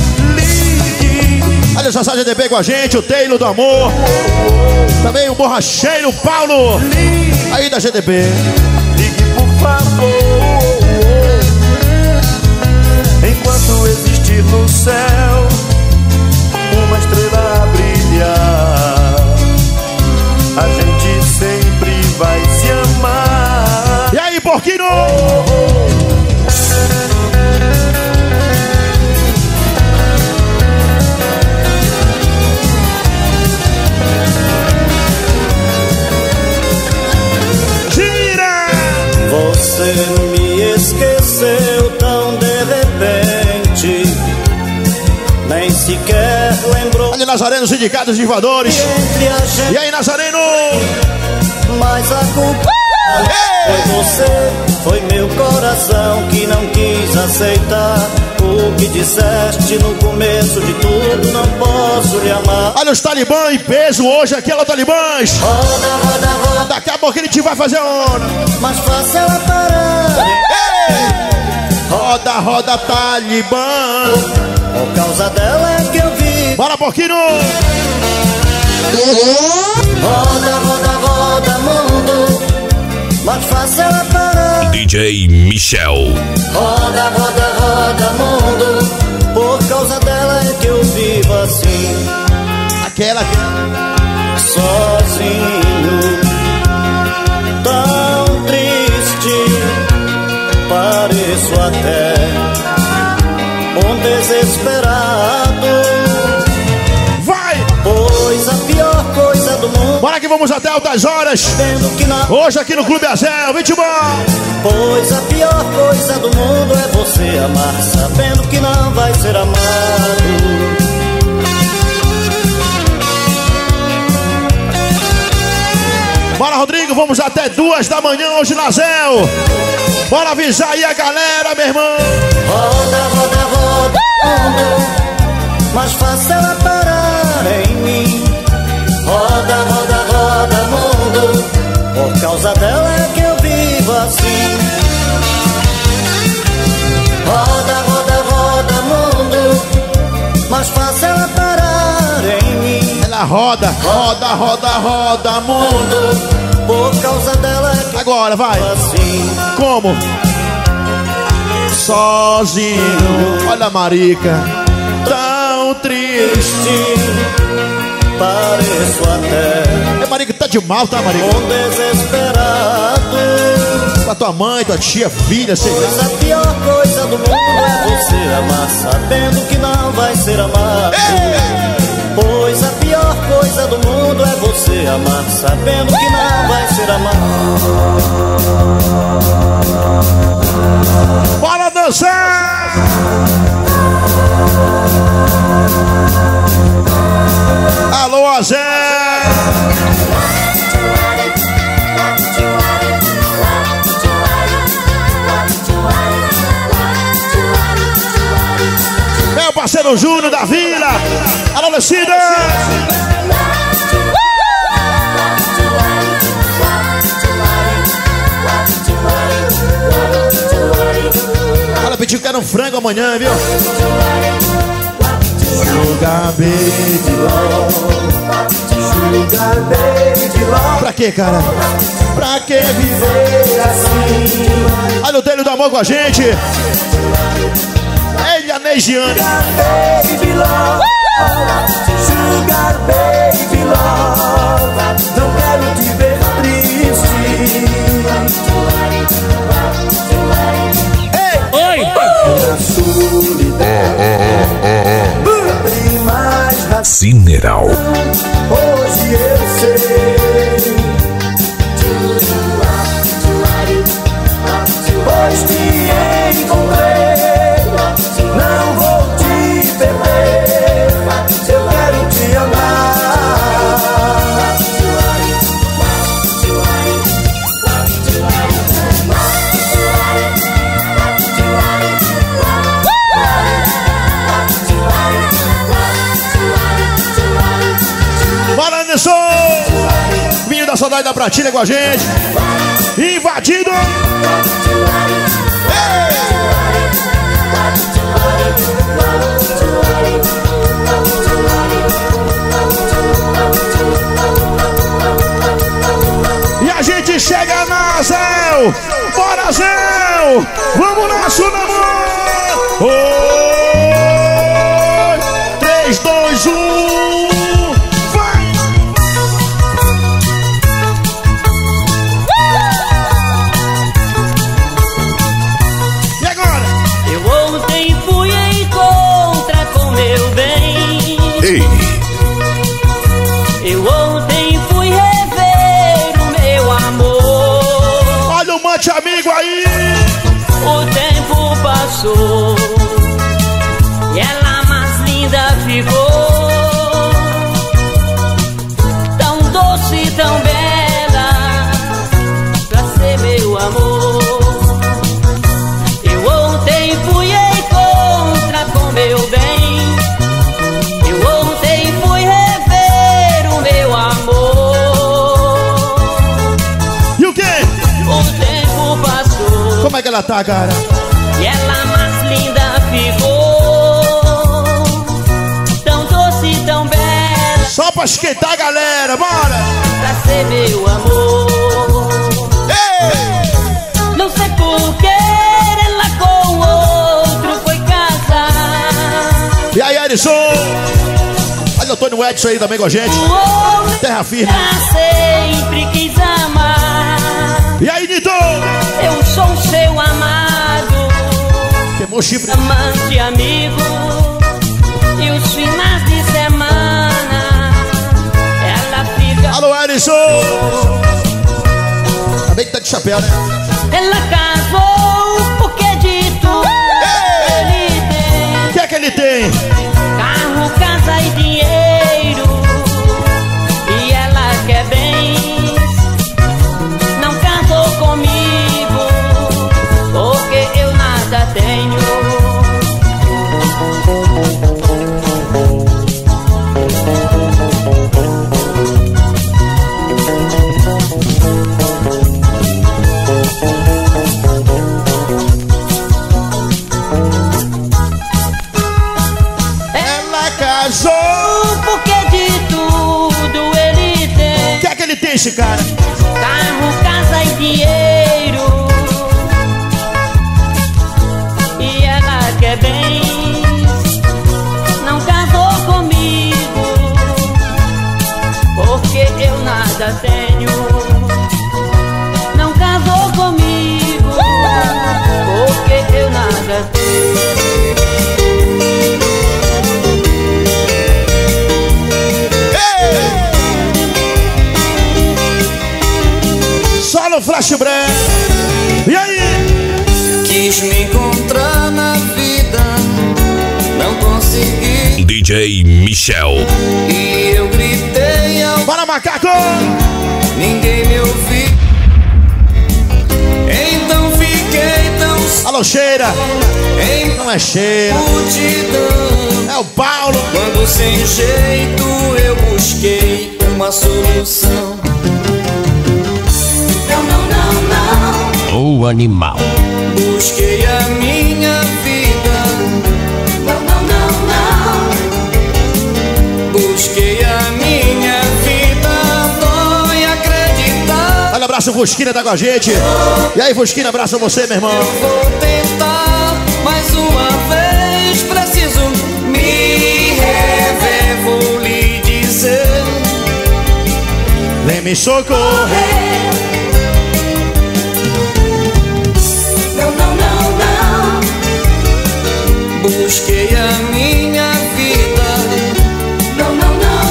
Olha só, GDB com a gente, o Taylor do Amor. Também o borracheiro Paulo. Aí da GDB. Ligue, por favor. Enquanto existir no céu uma estrela a brilhar, a gente sempre vai se amar. E aí, porquinho? Você me esqueceu tão de repente, nem sequer lembrou. Olha, Nazareno, sindicatos de voadores. E aí, Nazareno? Mas a culpa foi você, foi meu coração que não quis aceitar o que disseste no começo de tudo. Não posso lhe amar. Olha os talibãs em peso hoje aqui, alô, talibãs. Roda, roda, roda. Daqui a pouco a gente vai fazer onda. Mas faça ela parar. Roda, roda, talibã. Por causa dela é que eu vi. Bora, porquinho. Roda, roda, roda, mundo. Mas faça ela parar. DJ Michel. Roda, roda, roda, mundo. Por causa dela é que eu vivo assim. Aquela sozinho, tão triste, pareço até um desesperado. Vai! Pois a pior coisa do mundo. Bora que vamos até altas horas. Que não... Hoje aqui no Clube Azel, vem bom. Pois a pior coisa do mundo é você amar sabendo que não vai ser amado. Bora, Rodrigo, vamos até 2 da manhã hoje na Zéu. Bora avisar aí a galera, meu irmão. Roda, roda, roda, mundo, mas faça ela parar em mim. Roda, roda, roda, mundo, por causa dela é que eu vivo assim. Roda, roda, roda, mundo, mas faça ela parar em mim. Ela roda, roda, roda, roda, mundo. Por causa dela é que agora vai assim. Como? Sozinho. Olha a marica, tão triste, pareço até. É, marica, tá de mal, tá, marica? Um desesperado. Com a tua mãe, tua tia, filha, sei lá. Pois a pior coisa do mundo é você amar sabendo que não vai ser amado. Pois a pior coisa do mundo é você amar sabendo que não vai ser amado. Bora dançar! Alô, Azé! Meu parceiro Júnior da Vila! Alô, Descida! Ela pediu que era um frango amanhã, viu? Sugar baby love, Sugar baby love. Pra quê, cara? Pra que viver assim? Olha o Telho do Amor com a gente. Ele, a Neigiane. Sugar baby love, Sugar baby love. Não quero te ver triste. Oi! Na solidão tem mais razão. Cineral. Hoje eu sei. Pois te encontrei, não vou te perder. Eu quero te amar. Bora, Anderson! Vinho da Saudade da Pratilha com a gente. Invadido! E a gente chega na Zéu! Bora, Zéu! Vamos nosso namoro! Oi! 3, 2, 1... Eu ontem fui rever o meu amor. Olha o Mante Amigo aí. O tempo passou e ela mais linda ficou. Tão doce, tão bela pra ser meu amor. Eu ontem fui encontrar com meu bem. Como é que ela tá, cara? E ela mais linda ficou. Tão doce, tão bela. Só pra esquentar a galera, bora! Pra ser meu amor. Ei! Não sei por que ela com o outro foi casar. E aí, Alisson? Olha o Tony Edson aí também com a gente. Terra firme. Sempre quis amar. E aí, Nito? Eu sou seu amado, queimou chifre, amante, amigo. E os finais de semana ela fica. Alô, Alisson! Também que tá de chapéu, né? Ela casou porque de tudo ele tem. O que é que ele tem? Carro, casa e dinheiro. E ela quer bem. Não casou comigo porque eu nada tenho. Ela casou porque de tudo ele tem. O que é que ele tem, esse cara? Carro, casa e dinheiro. E ela quer bem. Não casou comigo porque eu nada tenho. Não casou comigo porque eu nada tenho. Só no Flash Branco. E aí? Quis me encontrar na vida, não consegui. DJ Michel. E eu gritei ao... Bora, macaco! Ninguém me ouviu. Então fiquei tão... Alô, Cheira! Não é Cheira, multidão. é o Paulo. Quando sem jeito eu busquei uma solução. O animal. Busquei a minha vida. abraço, Fusquina tá com a gente. E aí, Fusquina, abraço a você, meu irmão. Vou tentar mais uma vez, preciso me rever, vou lhe dizer. Vem me socorrer. Não, não, não, não. Busquei a minha vida. Não, não, não,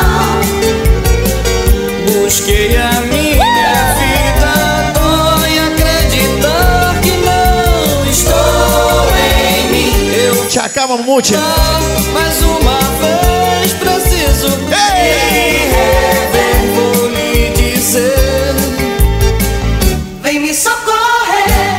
não. Busquei a minha vida. Dói acreditar que não estou em mim. Eu te acaba, Mamute. Mais uma vez preciso me rever, vou lhe dizer. Vem me socorrer.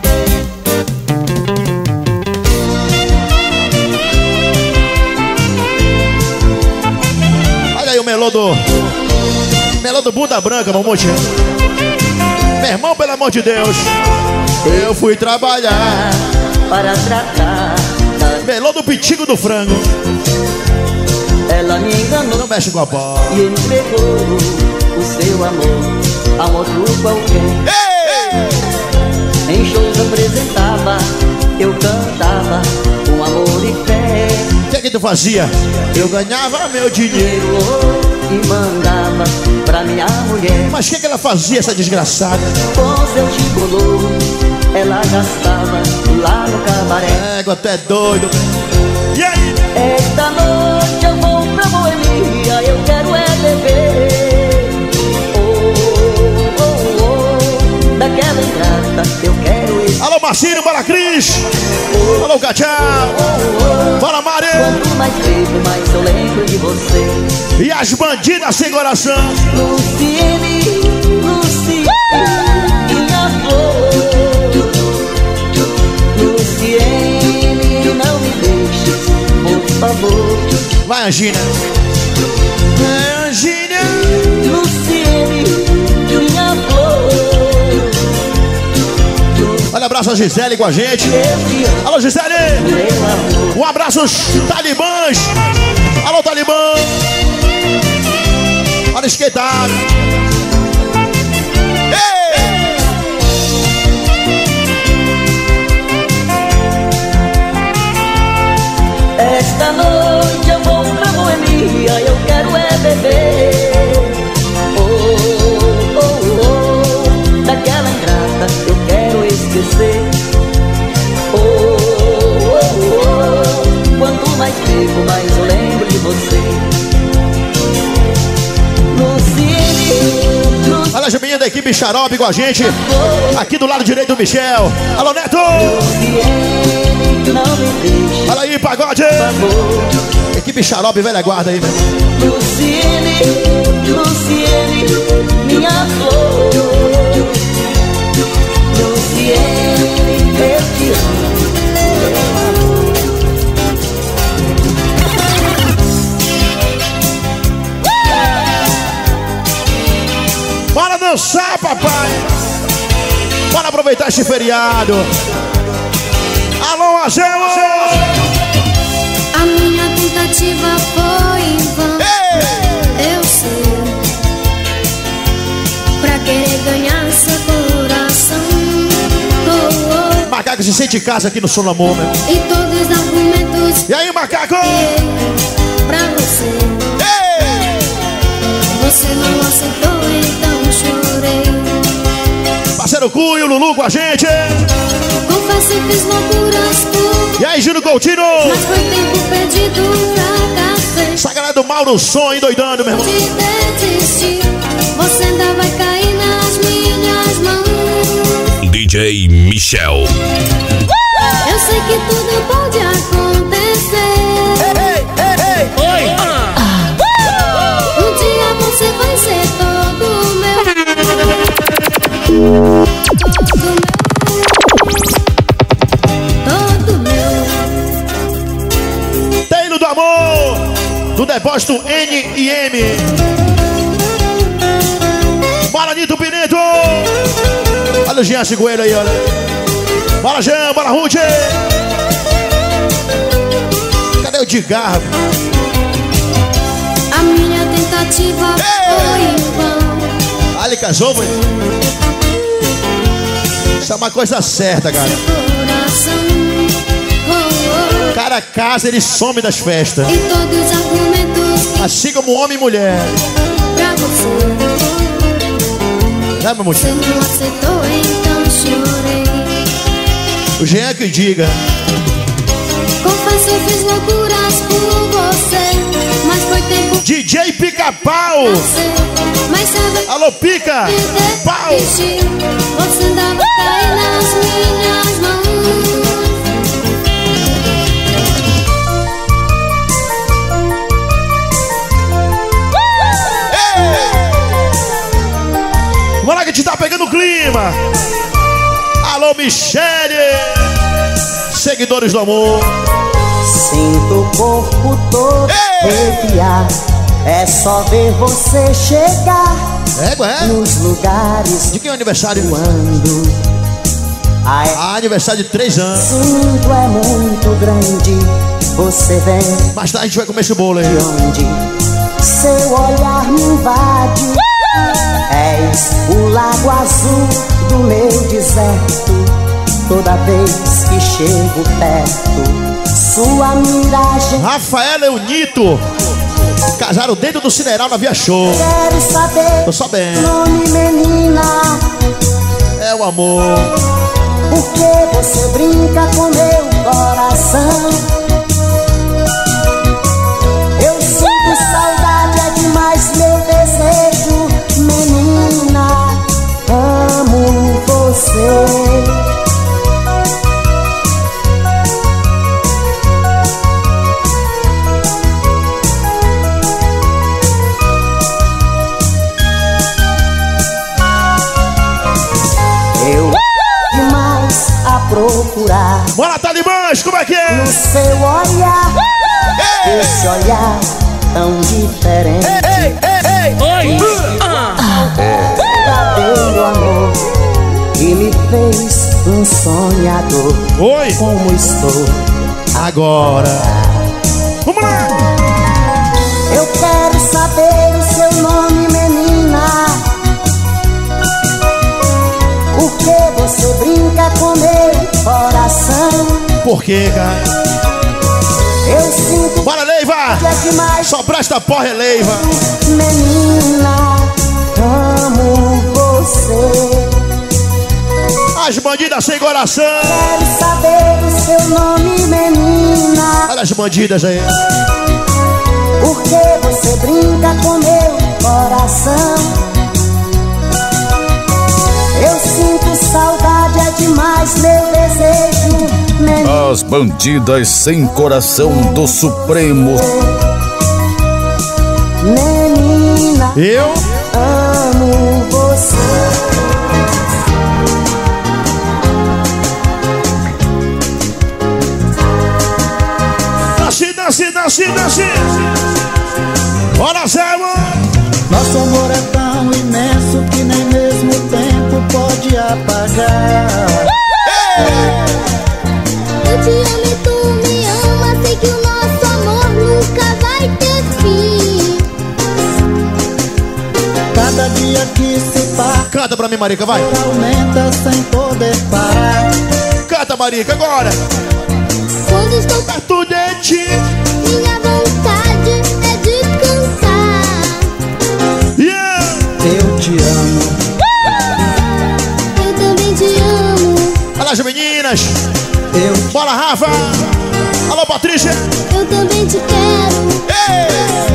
Olha aí o melô do Bunda Branca, Mamute. Meu irmão, pelo amor de Deus, eu fui trabalhar para tratar. Melô do Pitigo do Frango. Ela me enganou, não mexe com a bola, e entregou o seu amor a um outro qualquer. Em shows apresentava, eu cantava com amor e fé. O que tu fazia? Eu ganhava meu dinheiro e mandava pra minha mulher. Mas o que ela fazia, essa desgraçada? Com seu gigolô, ela gastava lá no cabaré. Égua, tu é doido. E aí? Esta noite eu vou pra Boemia, eu quero é beber. Oh, oh, oh, daquela ingrata, eu quero esse. Alô, Marcinho, bora, Cris. Alô, Cachau. Bora, Mari. Quanto mais bebo, mais eu lembro de você. E as bandidas sem coração. Luciene, Luciene, minha flor. Luciene, não me deixe, por favor. Vai, Angina. Angina. Luciene, minha flor. Olha, abraço a Gisele com a gente. Alô, Gisele. Um abraço aos talibãs. Alô, talibã. Olha, esquentado. Esta noite eu vou pra Boemia, eu quero é beber. Oh, oh, oh, daquela ingrata eu quero esquecer. Oh, oh, oh, quanto mais bebo, mais eu lembro de você. Luciene. Olha as meninas da equipe Xarope com a gente. Aqui do lado direito do Michel. Alô, Neto. Olha aí, pagode. Equipe Xarope, velha guarda aí, velho. Luciene, Luciene, minha flor. Luciene, eu te amo. Bora dançar, papai. Bora aproveitar esse feriado. Alô, Azelo. A minha tentativa foi em vão. Eu sei. Pra querer ganhar seu coração. Oh, oh. Macaco se sente em casa aqui no Som do Amor, meu. E todos os argumentos. E aí, Macaco? Pra você. Você não aceitou, então chorei. Parceiro Cunho, Lulu com a gente. Confesso que fiz loucuras por. E aí, Júnior Coutinho? Mas foi tempo perdido, fracassei. Essa galera do Mauro Som endoidando, meu irmão. De desistir, você ainda vai cair nas minhas mãos. DJ Michel. Eu sei que tudo pode acontecer. Oi. Um dia você vai ser todo meu. Todo meu. Teilo do Amor, do depósito N&M. Bora, Nito Pineto. Olha o Jean Cigueiro aí, olha. Bora, Jean, bora, Ruth. Cadê o Digarro? A minha tentativa foi em vão. Ali casou, mãe? Isso é uma coisa certa, cara. O cara casa, ele some das festas. E todos os argumentos assim como homem e mulher. pra você. Né, meu motivo? Você não aceitou, então chorei. O Jean que diga. Confesso, fiz loucuras por você, mas foi tempo DJ Pica-Pau. Mas sabe, Alô, Pica! Pau! você andava cair nas minhas mãos. Bora que te tá pegando o clima. Alô, Michele. Seguidores do amor. Sinto o corpo todo arrepiar. É só ver você chegar nos lugares. De quem é o aniversário? Quando aniversário de 3 anos. O mundo é muito grande. Você vem. Mais tarde a gente vai comer esse bolo aí. De onde seu olhar me invade. És o lago azul do meu deserto. Toda vez que chego perto, sua miragem. Rafaela e o Nito casaram dentro do Cineral na Via Show. Quero saber. Tô sabendo. Nome, menina. É o amor. Por que você brinca com meu coração? Eu sinto saudade, é demais meu desejo. Menina, amo você. Procurar. Bora, Talibãs, como é que é? No seu olhar, esse olhar tão diferente. Verdadeiro amor que me fez um sonhador. Oi, como estou agora? Vamos lá! Eu quero saber o seu nome, menina. Por que você brinca com meu coração? Por que, cara? Eu sinto. Bora, Leiva! Só presta porra, é Leiva. Menina, amo você. As bandidas sem coração. Quero saber o seu nome, menina. Olha as bandidas aí. Por que você brinca com meu coração? Eu sinto saudade, é demais meu desejo. Menina. As bandidas sem coração do Supremo. Menina, eu amo você. Nasce. Bora, Zé, nosso amor é tão imenso que nem mesmo o tempo pode apagar. Eu te amo e tu me ama. Sei que o nosso amor nunca vai ter fim. Cada dia que se passa, canta pra mim, Marica, vai. Aumenta sem poder parar. Canta, Marica, agora. Quando estou perto de ti, minha vontade é de cantar. Eu te amo. Eu também te amo. Olha as meninas. Bora, Rafa. Alô, Patrícia. Eu também te quero. Ei.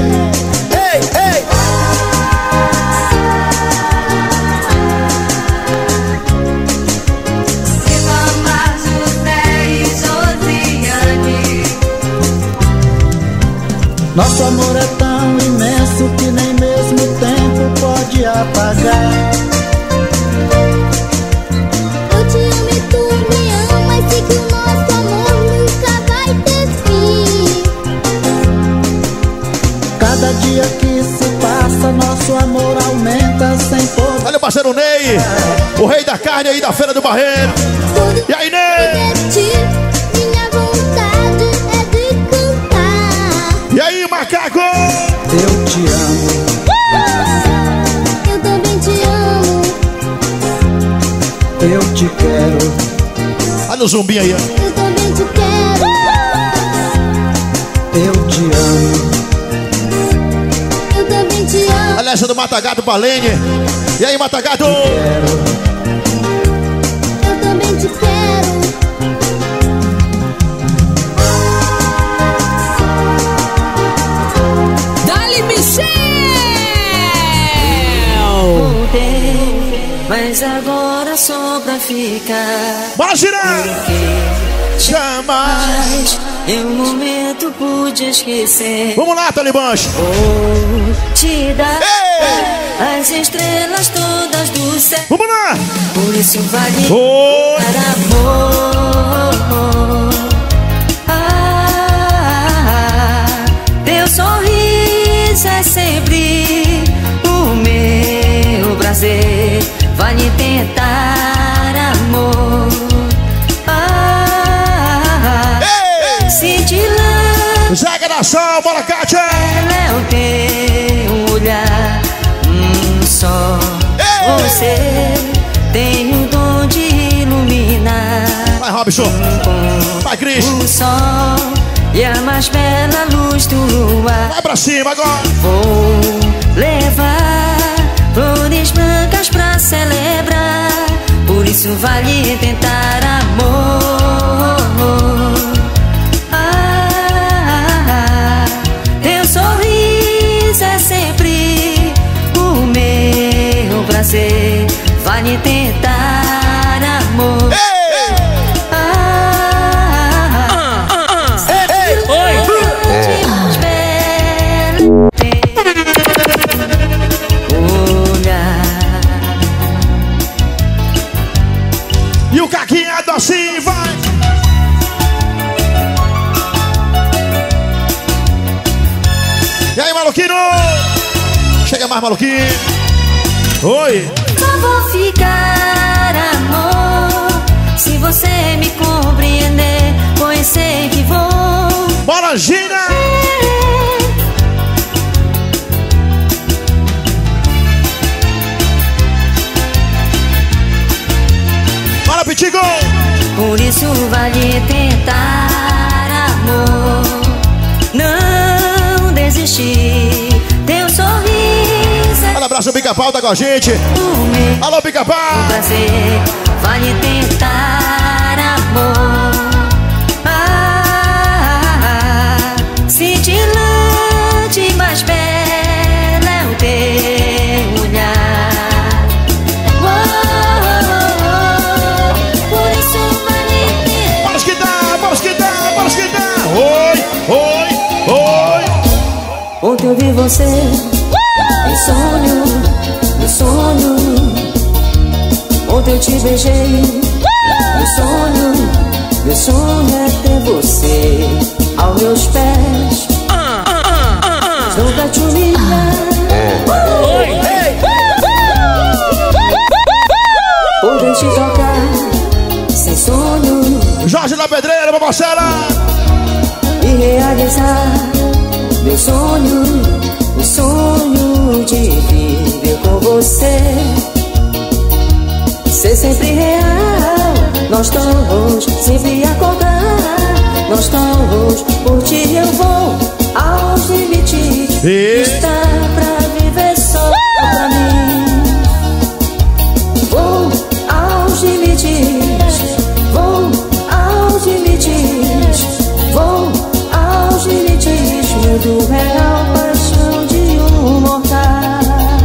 Nosso amor é tão imenso que nem mesmo o tempo pode apagar. Eu te amo e tu me amas. Sei que o nosso amor nunca vai ter fim. Cada dia que se passa, nosso amor aumenta sem poder. Olha o parceiro Ney, o rei da carne aí da Feira do Barreiro. E aí, Ney? Minha vontade é de cantar. E aí, macaco? Eu te amo. Eu também te amo. Eu te quero. Olha o zumbi aí, ó. Eu também te quero. Eu te amo. Eu também te amo. Olha essa do Matagato pra Lene. E aí, Matagato? Eu também te quero. Dali Michel! Voltei, mas agora só pra ficar. Bora girar! Jamais em um momento pude esquecer. Vamos lá, Talibãs! Vou te dar as estrelas todas do céu. Vamos lá! Por isso vale oh. dar amor. Teu sorriso é sempre o meu prazer. Vale tentar amor. Cintilante, Zaga da Sol, bora, Kátia! é o teu olhar, só você tem o dom de iluminar. Vai, Robson! Vai, Cris! O sol e a mais bela luz do luar. Vai pra cima agora! Vou levar flores brancas pra celebrar. Por isso vale tentar amor. Teu sorriso é sempre o meu prazer. Vale tentar amor. E o caquinhado assim, vai! E aí, maluquinho? Chega mais, maluquinho! Oi! Só vou ficar, amor, se você me compreender, pois sei que vou. Bora, Gina! Bora, Pitigo! Por isso vale tentar amor, não desistir. Teu sorriso é Olha, abraço, o Pica-Pau tá com a gente! Alô, Pica-Pau! prazer, vale tentar amor. Cintilante, mais bela é o teu olhar. Por isso vale tentar. Bora esquentar, bora esquentar, bora esquentar! Oi, oi, oi! Ontem eu vi você em sonho, no sonho. Ontem eu te beijei, no sonho. Meu sonho é ter você aos meus pés. Nunca te humilhar. Poder te tocar sem sonho Jorge da Pedreira, pra Marcela! e realizar meu sonho, o sonho de viver com você. Ser sempre real, nós dois sempre acordar. Nós dois, por ti eu vou aos limites. Está pra viver só pra mim. Vou aos limites. Vou aos limites. Vou aos limites. Muito real, paixão de um mortal.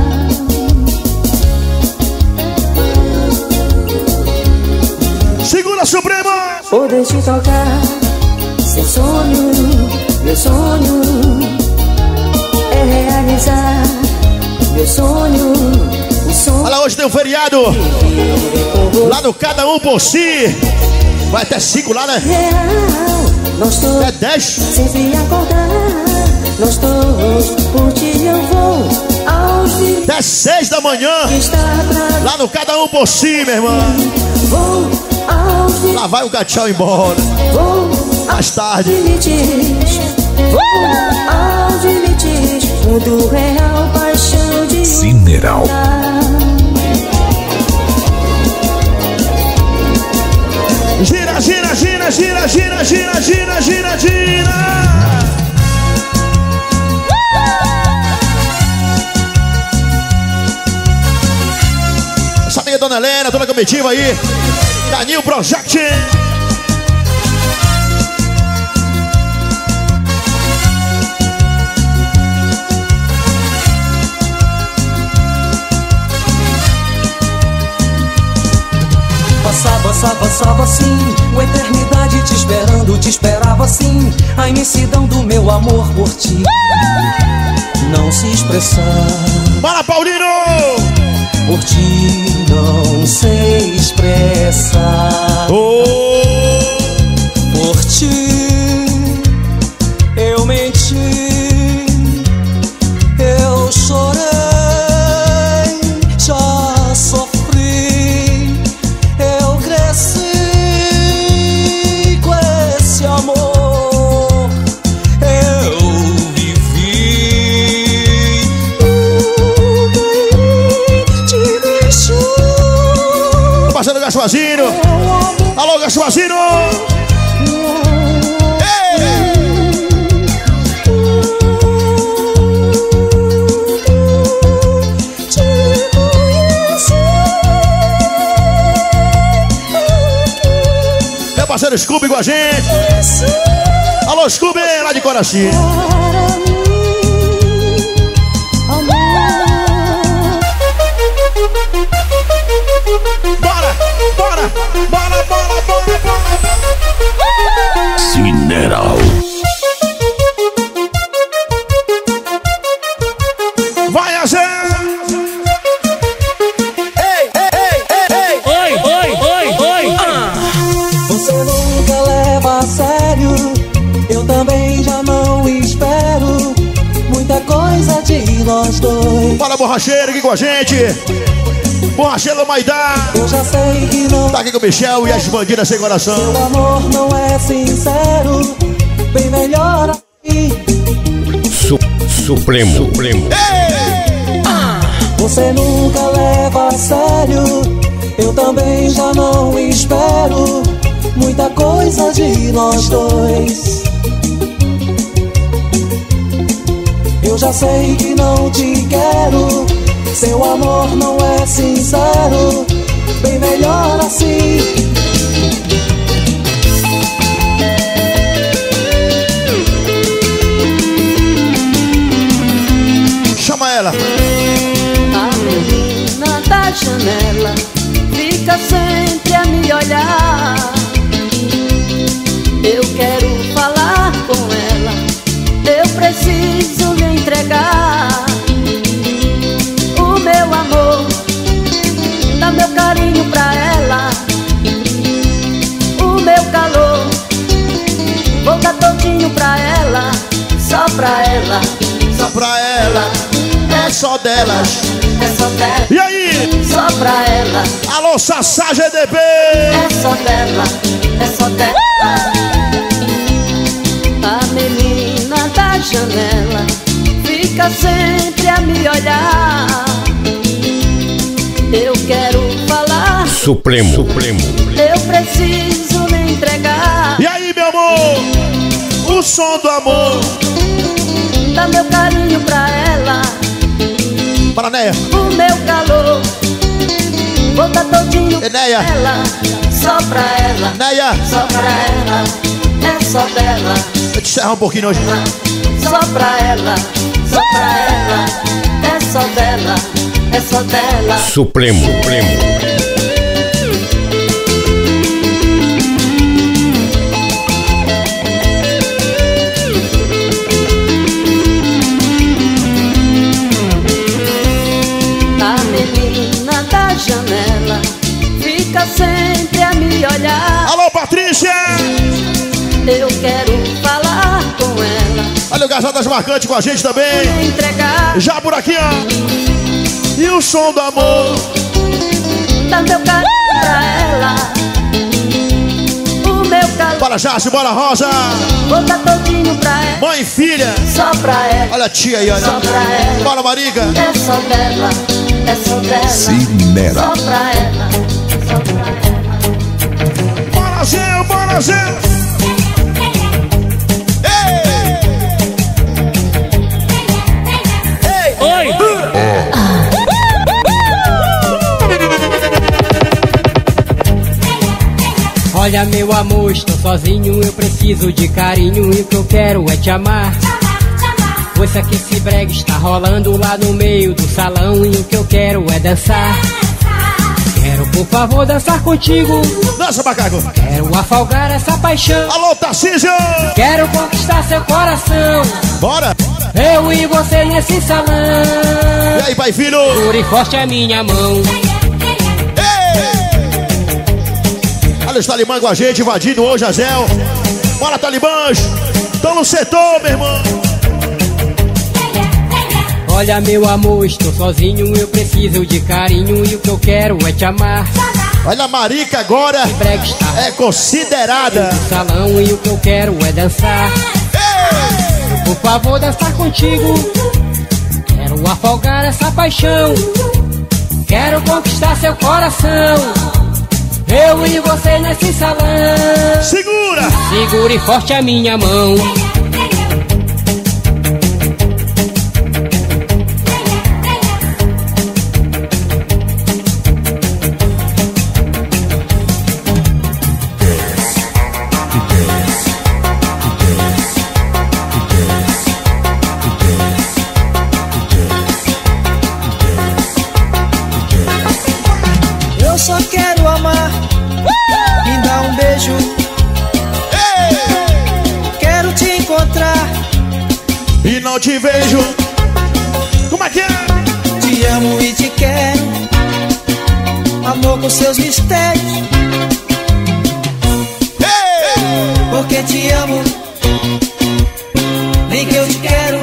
Segura, Supremo! Poder te tocar sem sonho, meu sonho é realizar meu sonho, o sonho. Olha, hoje tem um feriado lá no Cada Um Por Si. Vai até 5 lá, né? É 10. Sempre acordar, nós dois, por ti eu vou aos dias. Até 6 da manhã. Lá no Cada Um Por Si, meu irmão. Vou aos dias. Lá vai o Gatchão embora. Vou mais tarde. Vou aos limites. Mundo real, paixão de Cineral. gira, gira, gira, gira, gira, gira, gira. Essa meia Dona Helena, toda a comitiva aí. Danil Project. Passava assim, uma eternidade te esperando, te esperava assim. A imensidão do meu amor por ti não se expressar. Bora, Paulino! Por ti não sei expressar. Por ti eu menti, eu chorei, já sofri, eu cresci com esse amor, eu vivi, te deixou. Parceiro Gaspazinho. Alô, Gaspazinho. Meu parceiro Scooby com a gente. Alô, Scooby, lá de Coraci. Bora, bora, bora, bora, bora, bora. Sineral. Vai, Azé. Ei, ei, ei, ei, oi, oi, oi, oi. Você nunca leva a sério, eu também já não espero muita coisa de nós dois. Bora, borracheiro aqui com a gente. Borracheiro Maidá. Eu já sei que não. Tá aqui com o Michel e as bandidas sem coração. Seu amor não é sincero, bem melhor assim. Supremo. Você nunca leva a sério, eu também já não espero muita coisa de nós dois. Eu já sei que não te quero, seu amor não é sincero, bem melhor assim. Chama ela. A menina da janela fica sempre a me olhar. Eu quero falar com ela, eu preciso lhe entregar o meu amor, dá meu carinho pra ela, o meu calor, vou dar todinho pra ela, só pra ela, só pra ela, é só delas, é só dela. E aí? Só pra ela. Alô, Sassá GDB. É só dela, é só dela. A menina da janela fica sempre a me olhar. Eu quero falar. Supremo. Eu preciso me entregar. E aí, meu amor? O som do amor. Dá meu carinho pra ela. Para, Neia. O meu calor. Vou dar todinho pra Neia. ela. Só pra ela. Neia. Só pra ela. É só dela. Eu te encerrar um pouquinho hoje. Só pra ela. Só pra ela. É só dela. É só dela. Supremo. A menina da janela fica sempre a me olhar. Alô, Patrícia. Eu quero falar com ela. Olha o Gazadas Marcantes com a gente também. Entregar. Já por aqui, ó. E o som do amor. Dá meu carinho pra ela. O meu calor. Bora, Jace, bora, Rosa. Vou dar todinho pra ela. Mãe e filha. Só pra ela. Olha a tia aí, olha. Só pra ela. Bora, Marica. É só dela. É só dela. Sineral. Só pra ela. Só pra ela. Bora, Zé, bora, Bora, Zé! Oi! Olha, meu amor, estou sozinho, eu preciso de carinho e o que eu quero é te amar. Ouça que esse brega está rolando lá no meio do salão e o que eu quero é dançar. Quero, por favor, dançar contigo. Dança, macaco. Quero afogar essa paixão. Alô, Tarcísio. Quero conquistar seu coração. Bora. Eu e você nesse salão. E aí, pai, filho? Segure forte a minha mão. Olha os talibãs com a gente, invadindo hoje a Zéu. Bora, talibãs. Estão no setor, meu irmão. Olha, meu amor, estou sozinho, eu preciso de carinho e o que eu quero é te amar. Olha, a Marica agora é considerada no salão e o que eu quero é dançar. Por favor, dançar contigo. Quero afogar essa paixão. Quero conquistar seu coração. Eu e você nesse salão. Segura! Segure forte a minha mão. Eu só quero amar. Me dá um beijo. Quero te encontrar. E não te vejo. Como é que é? Te amo e te quero. Amor com seus mistérios. Porque te amo. Vem que eu te quero.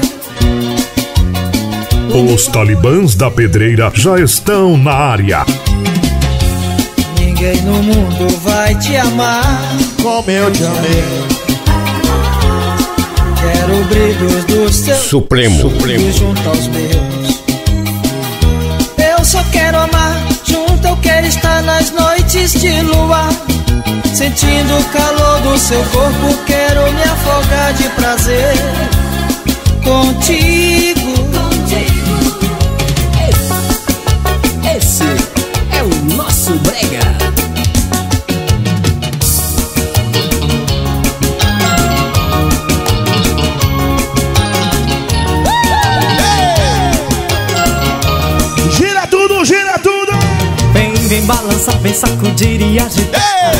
Os talibãs da pedreira já estão na área. Ninguém no mundo vai te amar como eu te amei. Quero brilhos do seu Supremo junto aos meus. Eu só quero amar junto, eu quero estar nas noites de lua, sentindo o calor do seu corpo. Quero me afogar de prazer contigo. Esse é o nosso brega. Gira tudo, gira tudo. Vem balançar, vem sacudir e agitar.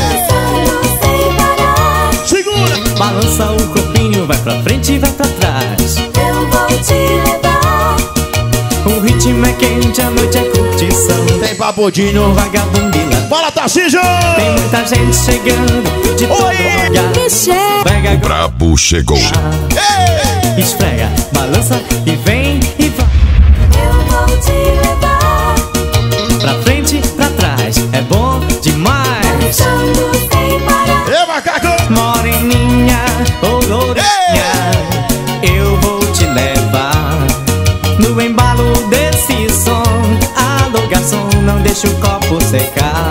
Segura. Balança o corpinho, vai pra frente e vai pra trás. Eu vou te levar. O ritmo é quente, a noite é curtição. Tem papudinho, vagabundila. Bola, Tarcísio. Tem muita gente chegando de todo lugar. Pega o brabo chegou. Esfrega, balança e vem e vai. Eu vou te levar. Pra frente, pra trás, é bom demais. Dançando sem parar. Ei, macaco. Moreninha, ô lourinha, eu vou te levar. No embalo desse som, alô garçom, não deixa o copo secar.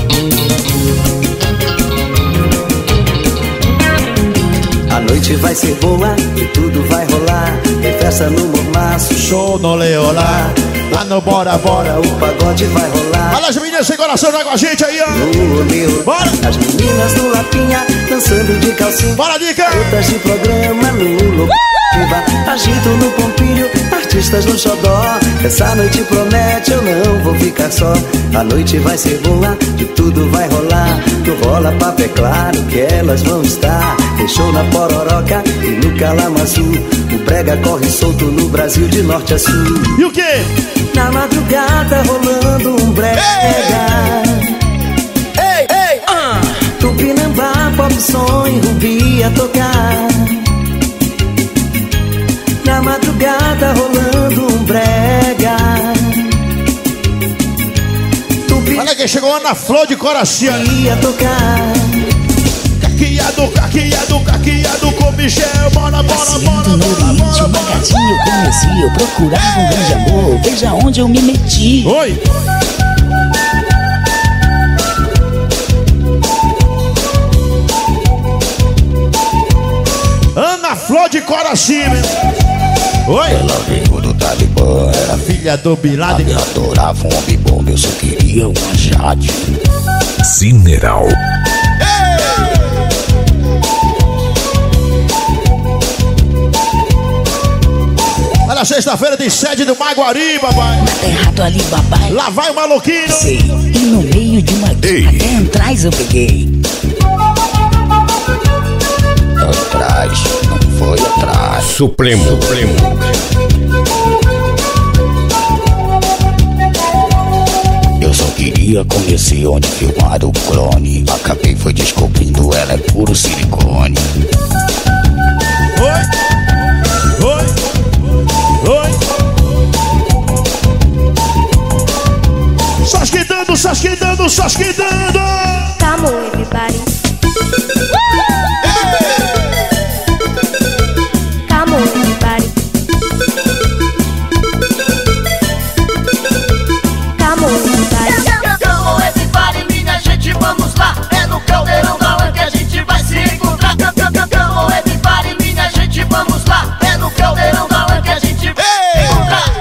A noite vai ser boa e tudo vai rolar. Tem festa no mormaço, show no Leolá. Lá no Bora Bora, o pagode vai rolar. Olha as meninas sem coração, vai com a gente aí, ó. No bora! As meninas do Lapinha dançando de calcinha. Bora, dica! Outras de programa no agito no pompilho, artistas no xodó. Essa noite promete, eu não vou ficar só. A noite vai ser boa, de tudo vai rolar. No rola papo é claro que elas vão estar. Tem show na Pororoca e no Calamaçu. O brega corre solto no Brasil de norte a sul. E o quê? Na madrugada rolando um brega. Ei, ei, Tupinambá, pop som e Rubi a tocar. Na madrugada rolando um brega. Olha quem chegou, Ana Flor de Coração. Ia tocar. Caqueado com Michel. Bora, bora, bora, bora, bora. O mercadinho conheci, eu procurava um grande amor. Veja onde eu me meti. Oi. de cor assim, meu. Oi? Ela veio do Talibã, era filha do Bin Laden. Eu adorava um homem bom, eu só queria uma Jade. Cineral. Olha, sexta-feira tem sede do Maguari, papai. Errado ali, papai. Lá vai o maluquinho. Sei, e no meio de uma guerra, até atrás eu peguei. Atrás, não foi atrás. Supremo. Eu só queria conhecer onde filmaram o clone. Acabei foi descobrindo, ela é puro silicone. Oi. Sasquidando. Come on, everybody. Come on, everybody. Come on, everybody. Come on, everybody, minha gente, vamos lá. É no caldeirão da lã que a gente vai se encontrar. Come on, everybody, minha gente, vamos lá. É no caldeirão da lã que a gente vai se encontrar.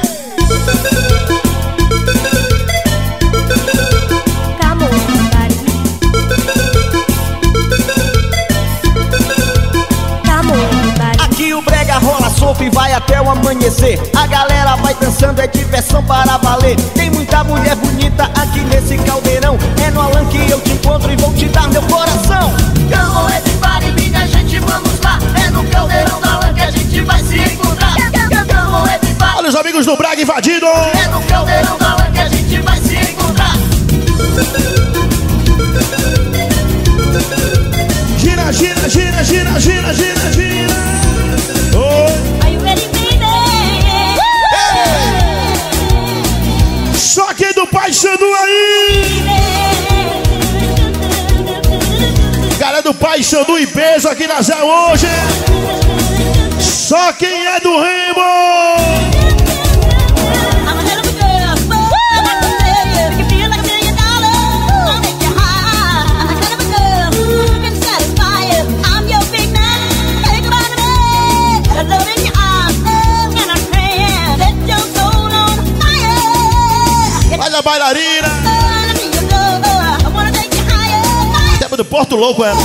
E vai até o amanhecer. A galera vai dançando, é diversão para valer. Tem muita mulher bonita aqui nesse caldeirão. É no Alan que eu te encontro e vou te dar meu coração. Come on, everybody, minha gente, vamos lá. É no caldeirão da Alan que a gente vai se encontrar. Come on, everybody. Olha os amigos do Braga invadindo. É no caldeirão da Alan que a gente vai se encontrar. Gira. Oh. Are you ready, baby? Só quem do Pai Sandu aí. Galera do Pai Sandu em peso aqui na Zé hoje. Só quem é do Remo. Olha a bailarina. Tempo do Porto Louco, é.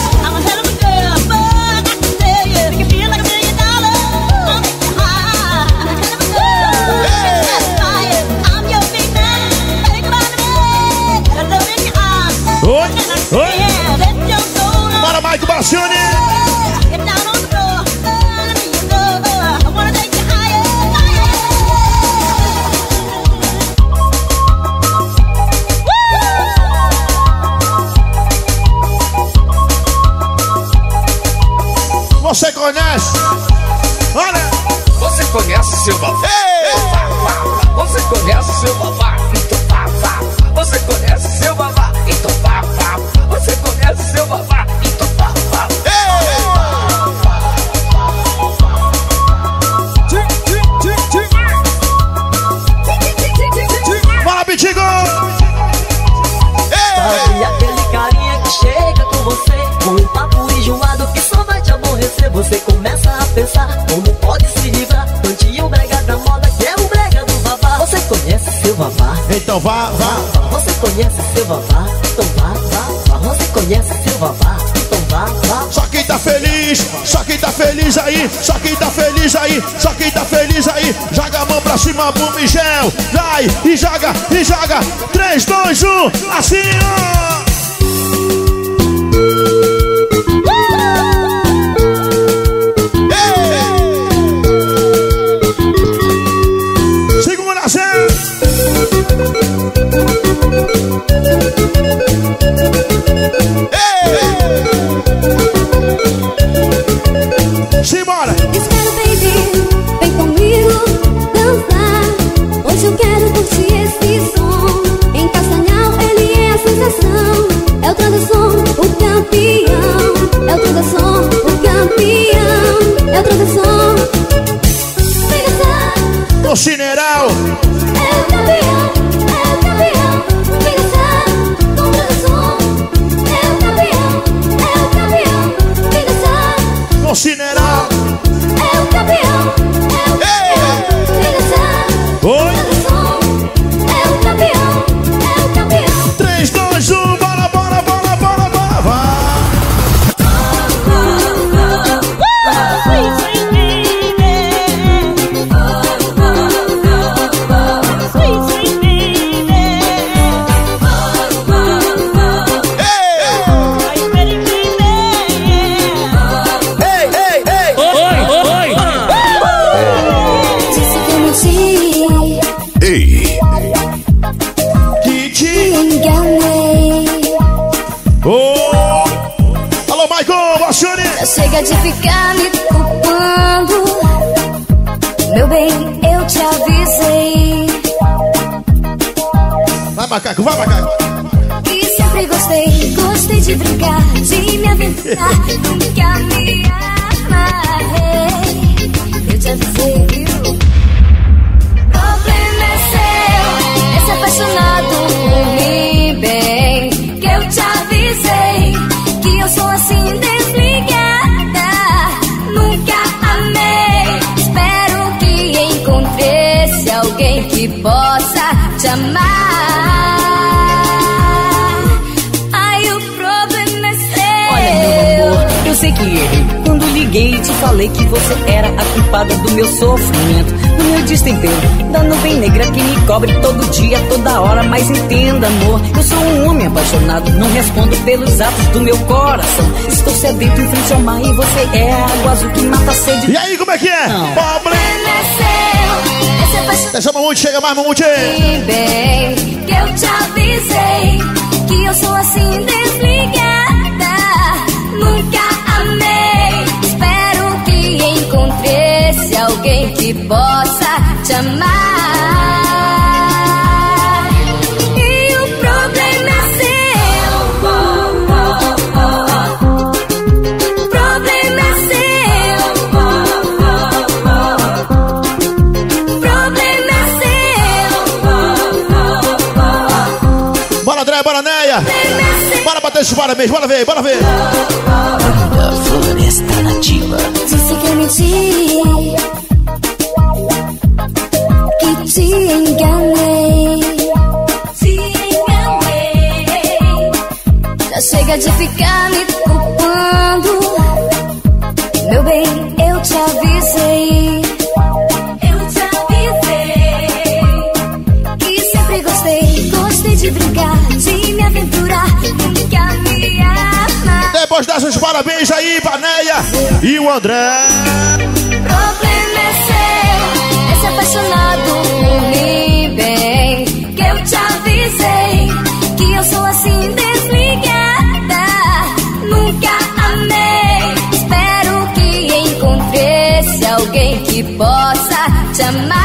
Oi. Bora, Mike Bacione. Você conhece? Olha! Você conhece seu babá? Você conhece seu babá? Então vá. Você conhece seu babá? Então vá. Você conhece seu babá? Então vá. Bora, Pitigo! Sabe aquele carinha que chega com você com um papo enjoado que só vai te aborrecer? Você começa a pensar como pode se livrar. Cantinho brega da moda que é o brega do vavá. Você conhece seu vavá? Então vá. Você conhece seu vavá? Então vá. Você conhece seu vavá? Então vá. Só quem tá feliz, aí. Só quem tá feliz aí. Joga a mão pra cima pro Michel. Vai e joga. 3, 2, 1, assim, ó. Segura, Zé. Simbora! Espero, baby, vem comigo dançar. Hoje eu quero curtir esse som. Em Castanhal ele é a sensação. chega de ficar me culpando. Meu bem, eu te avisei. Vai, macaco, vai, macaco. E sempre gostei de brincar, de me aventurar. Nunca me amarrei. Eu te avisei, viu? Problema é seu, é ser apaixonado por mim, bem. Que eu te avisei, que eu sou assim desligada. Nunca amei. Espero que encontresse alguém que possa te amar. Ai, o problema é seu. Olha, meu amor, eu sei que errei quando liguei e te falei que você era a culpada do meu sofrimento, do meu destempero, da nuvem negra que me cobre todo dia, toda hora. Mas entenda, amor, eu sou um homem apaixonado, não respondo pelos atos do meu coração. Estou sedento em frente ao mar e você é a água azul que mata a sede. E aí, como é que é? Problema é seu, é ser apaixonado. Deixa o Mamute, chega mais, Mamute. Bem, que eu te avisei, que eu sou assim desligada. Nunca amei. Espero que encontresse alguém que possa te amar. E o problema é seu. O problema é seu. O problema é seu. Bora, André, bora, Neia. Bora bater esse parabéns, bora ver, bora ver. Da Floresta Nativa. Disse que menti, que te enganei. Já chega de ficar me culpando. Meu bem, eu te avisei. Que sempre gostei de brincar, de me aventurar. Nunca me amar. Depois dessas parabéns aí pra Neia e o André. Problema é seu, é ser apaixonado por mim, bem. Que eu te avisei, que eu sou assim desligada. Nunca amei. Espero que encontresse alguém que possa te amar.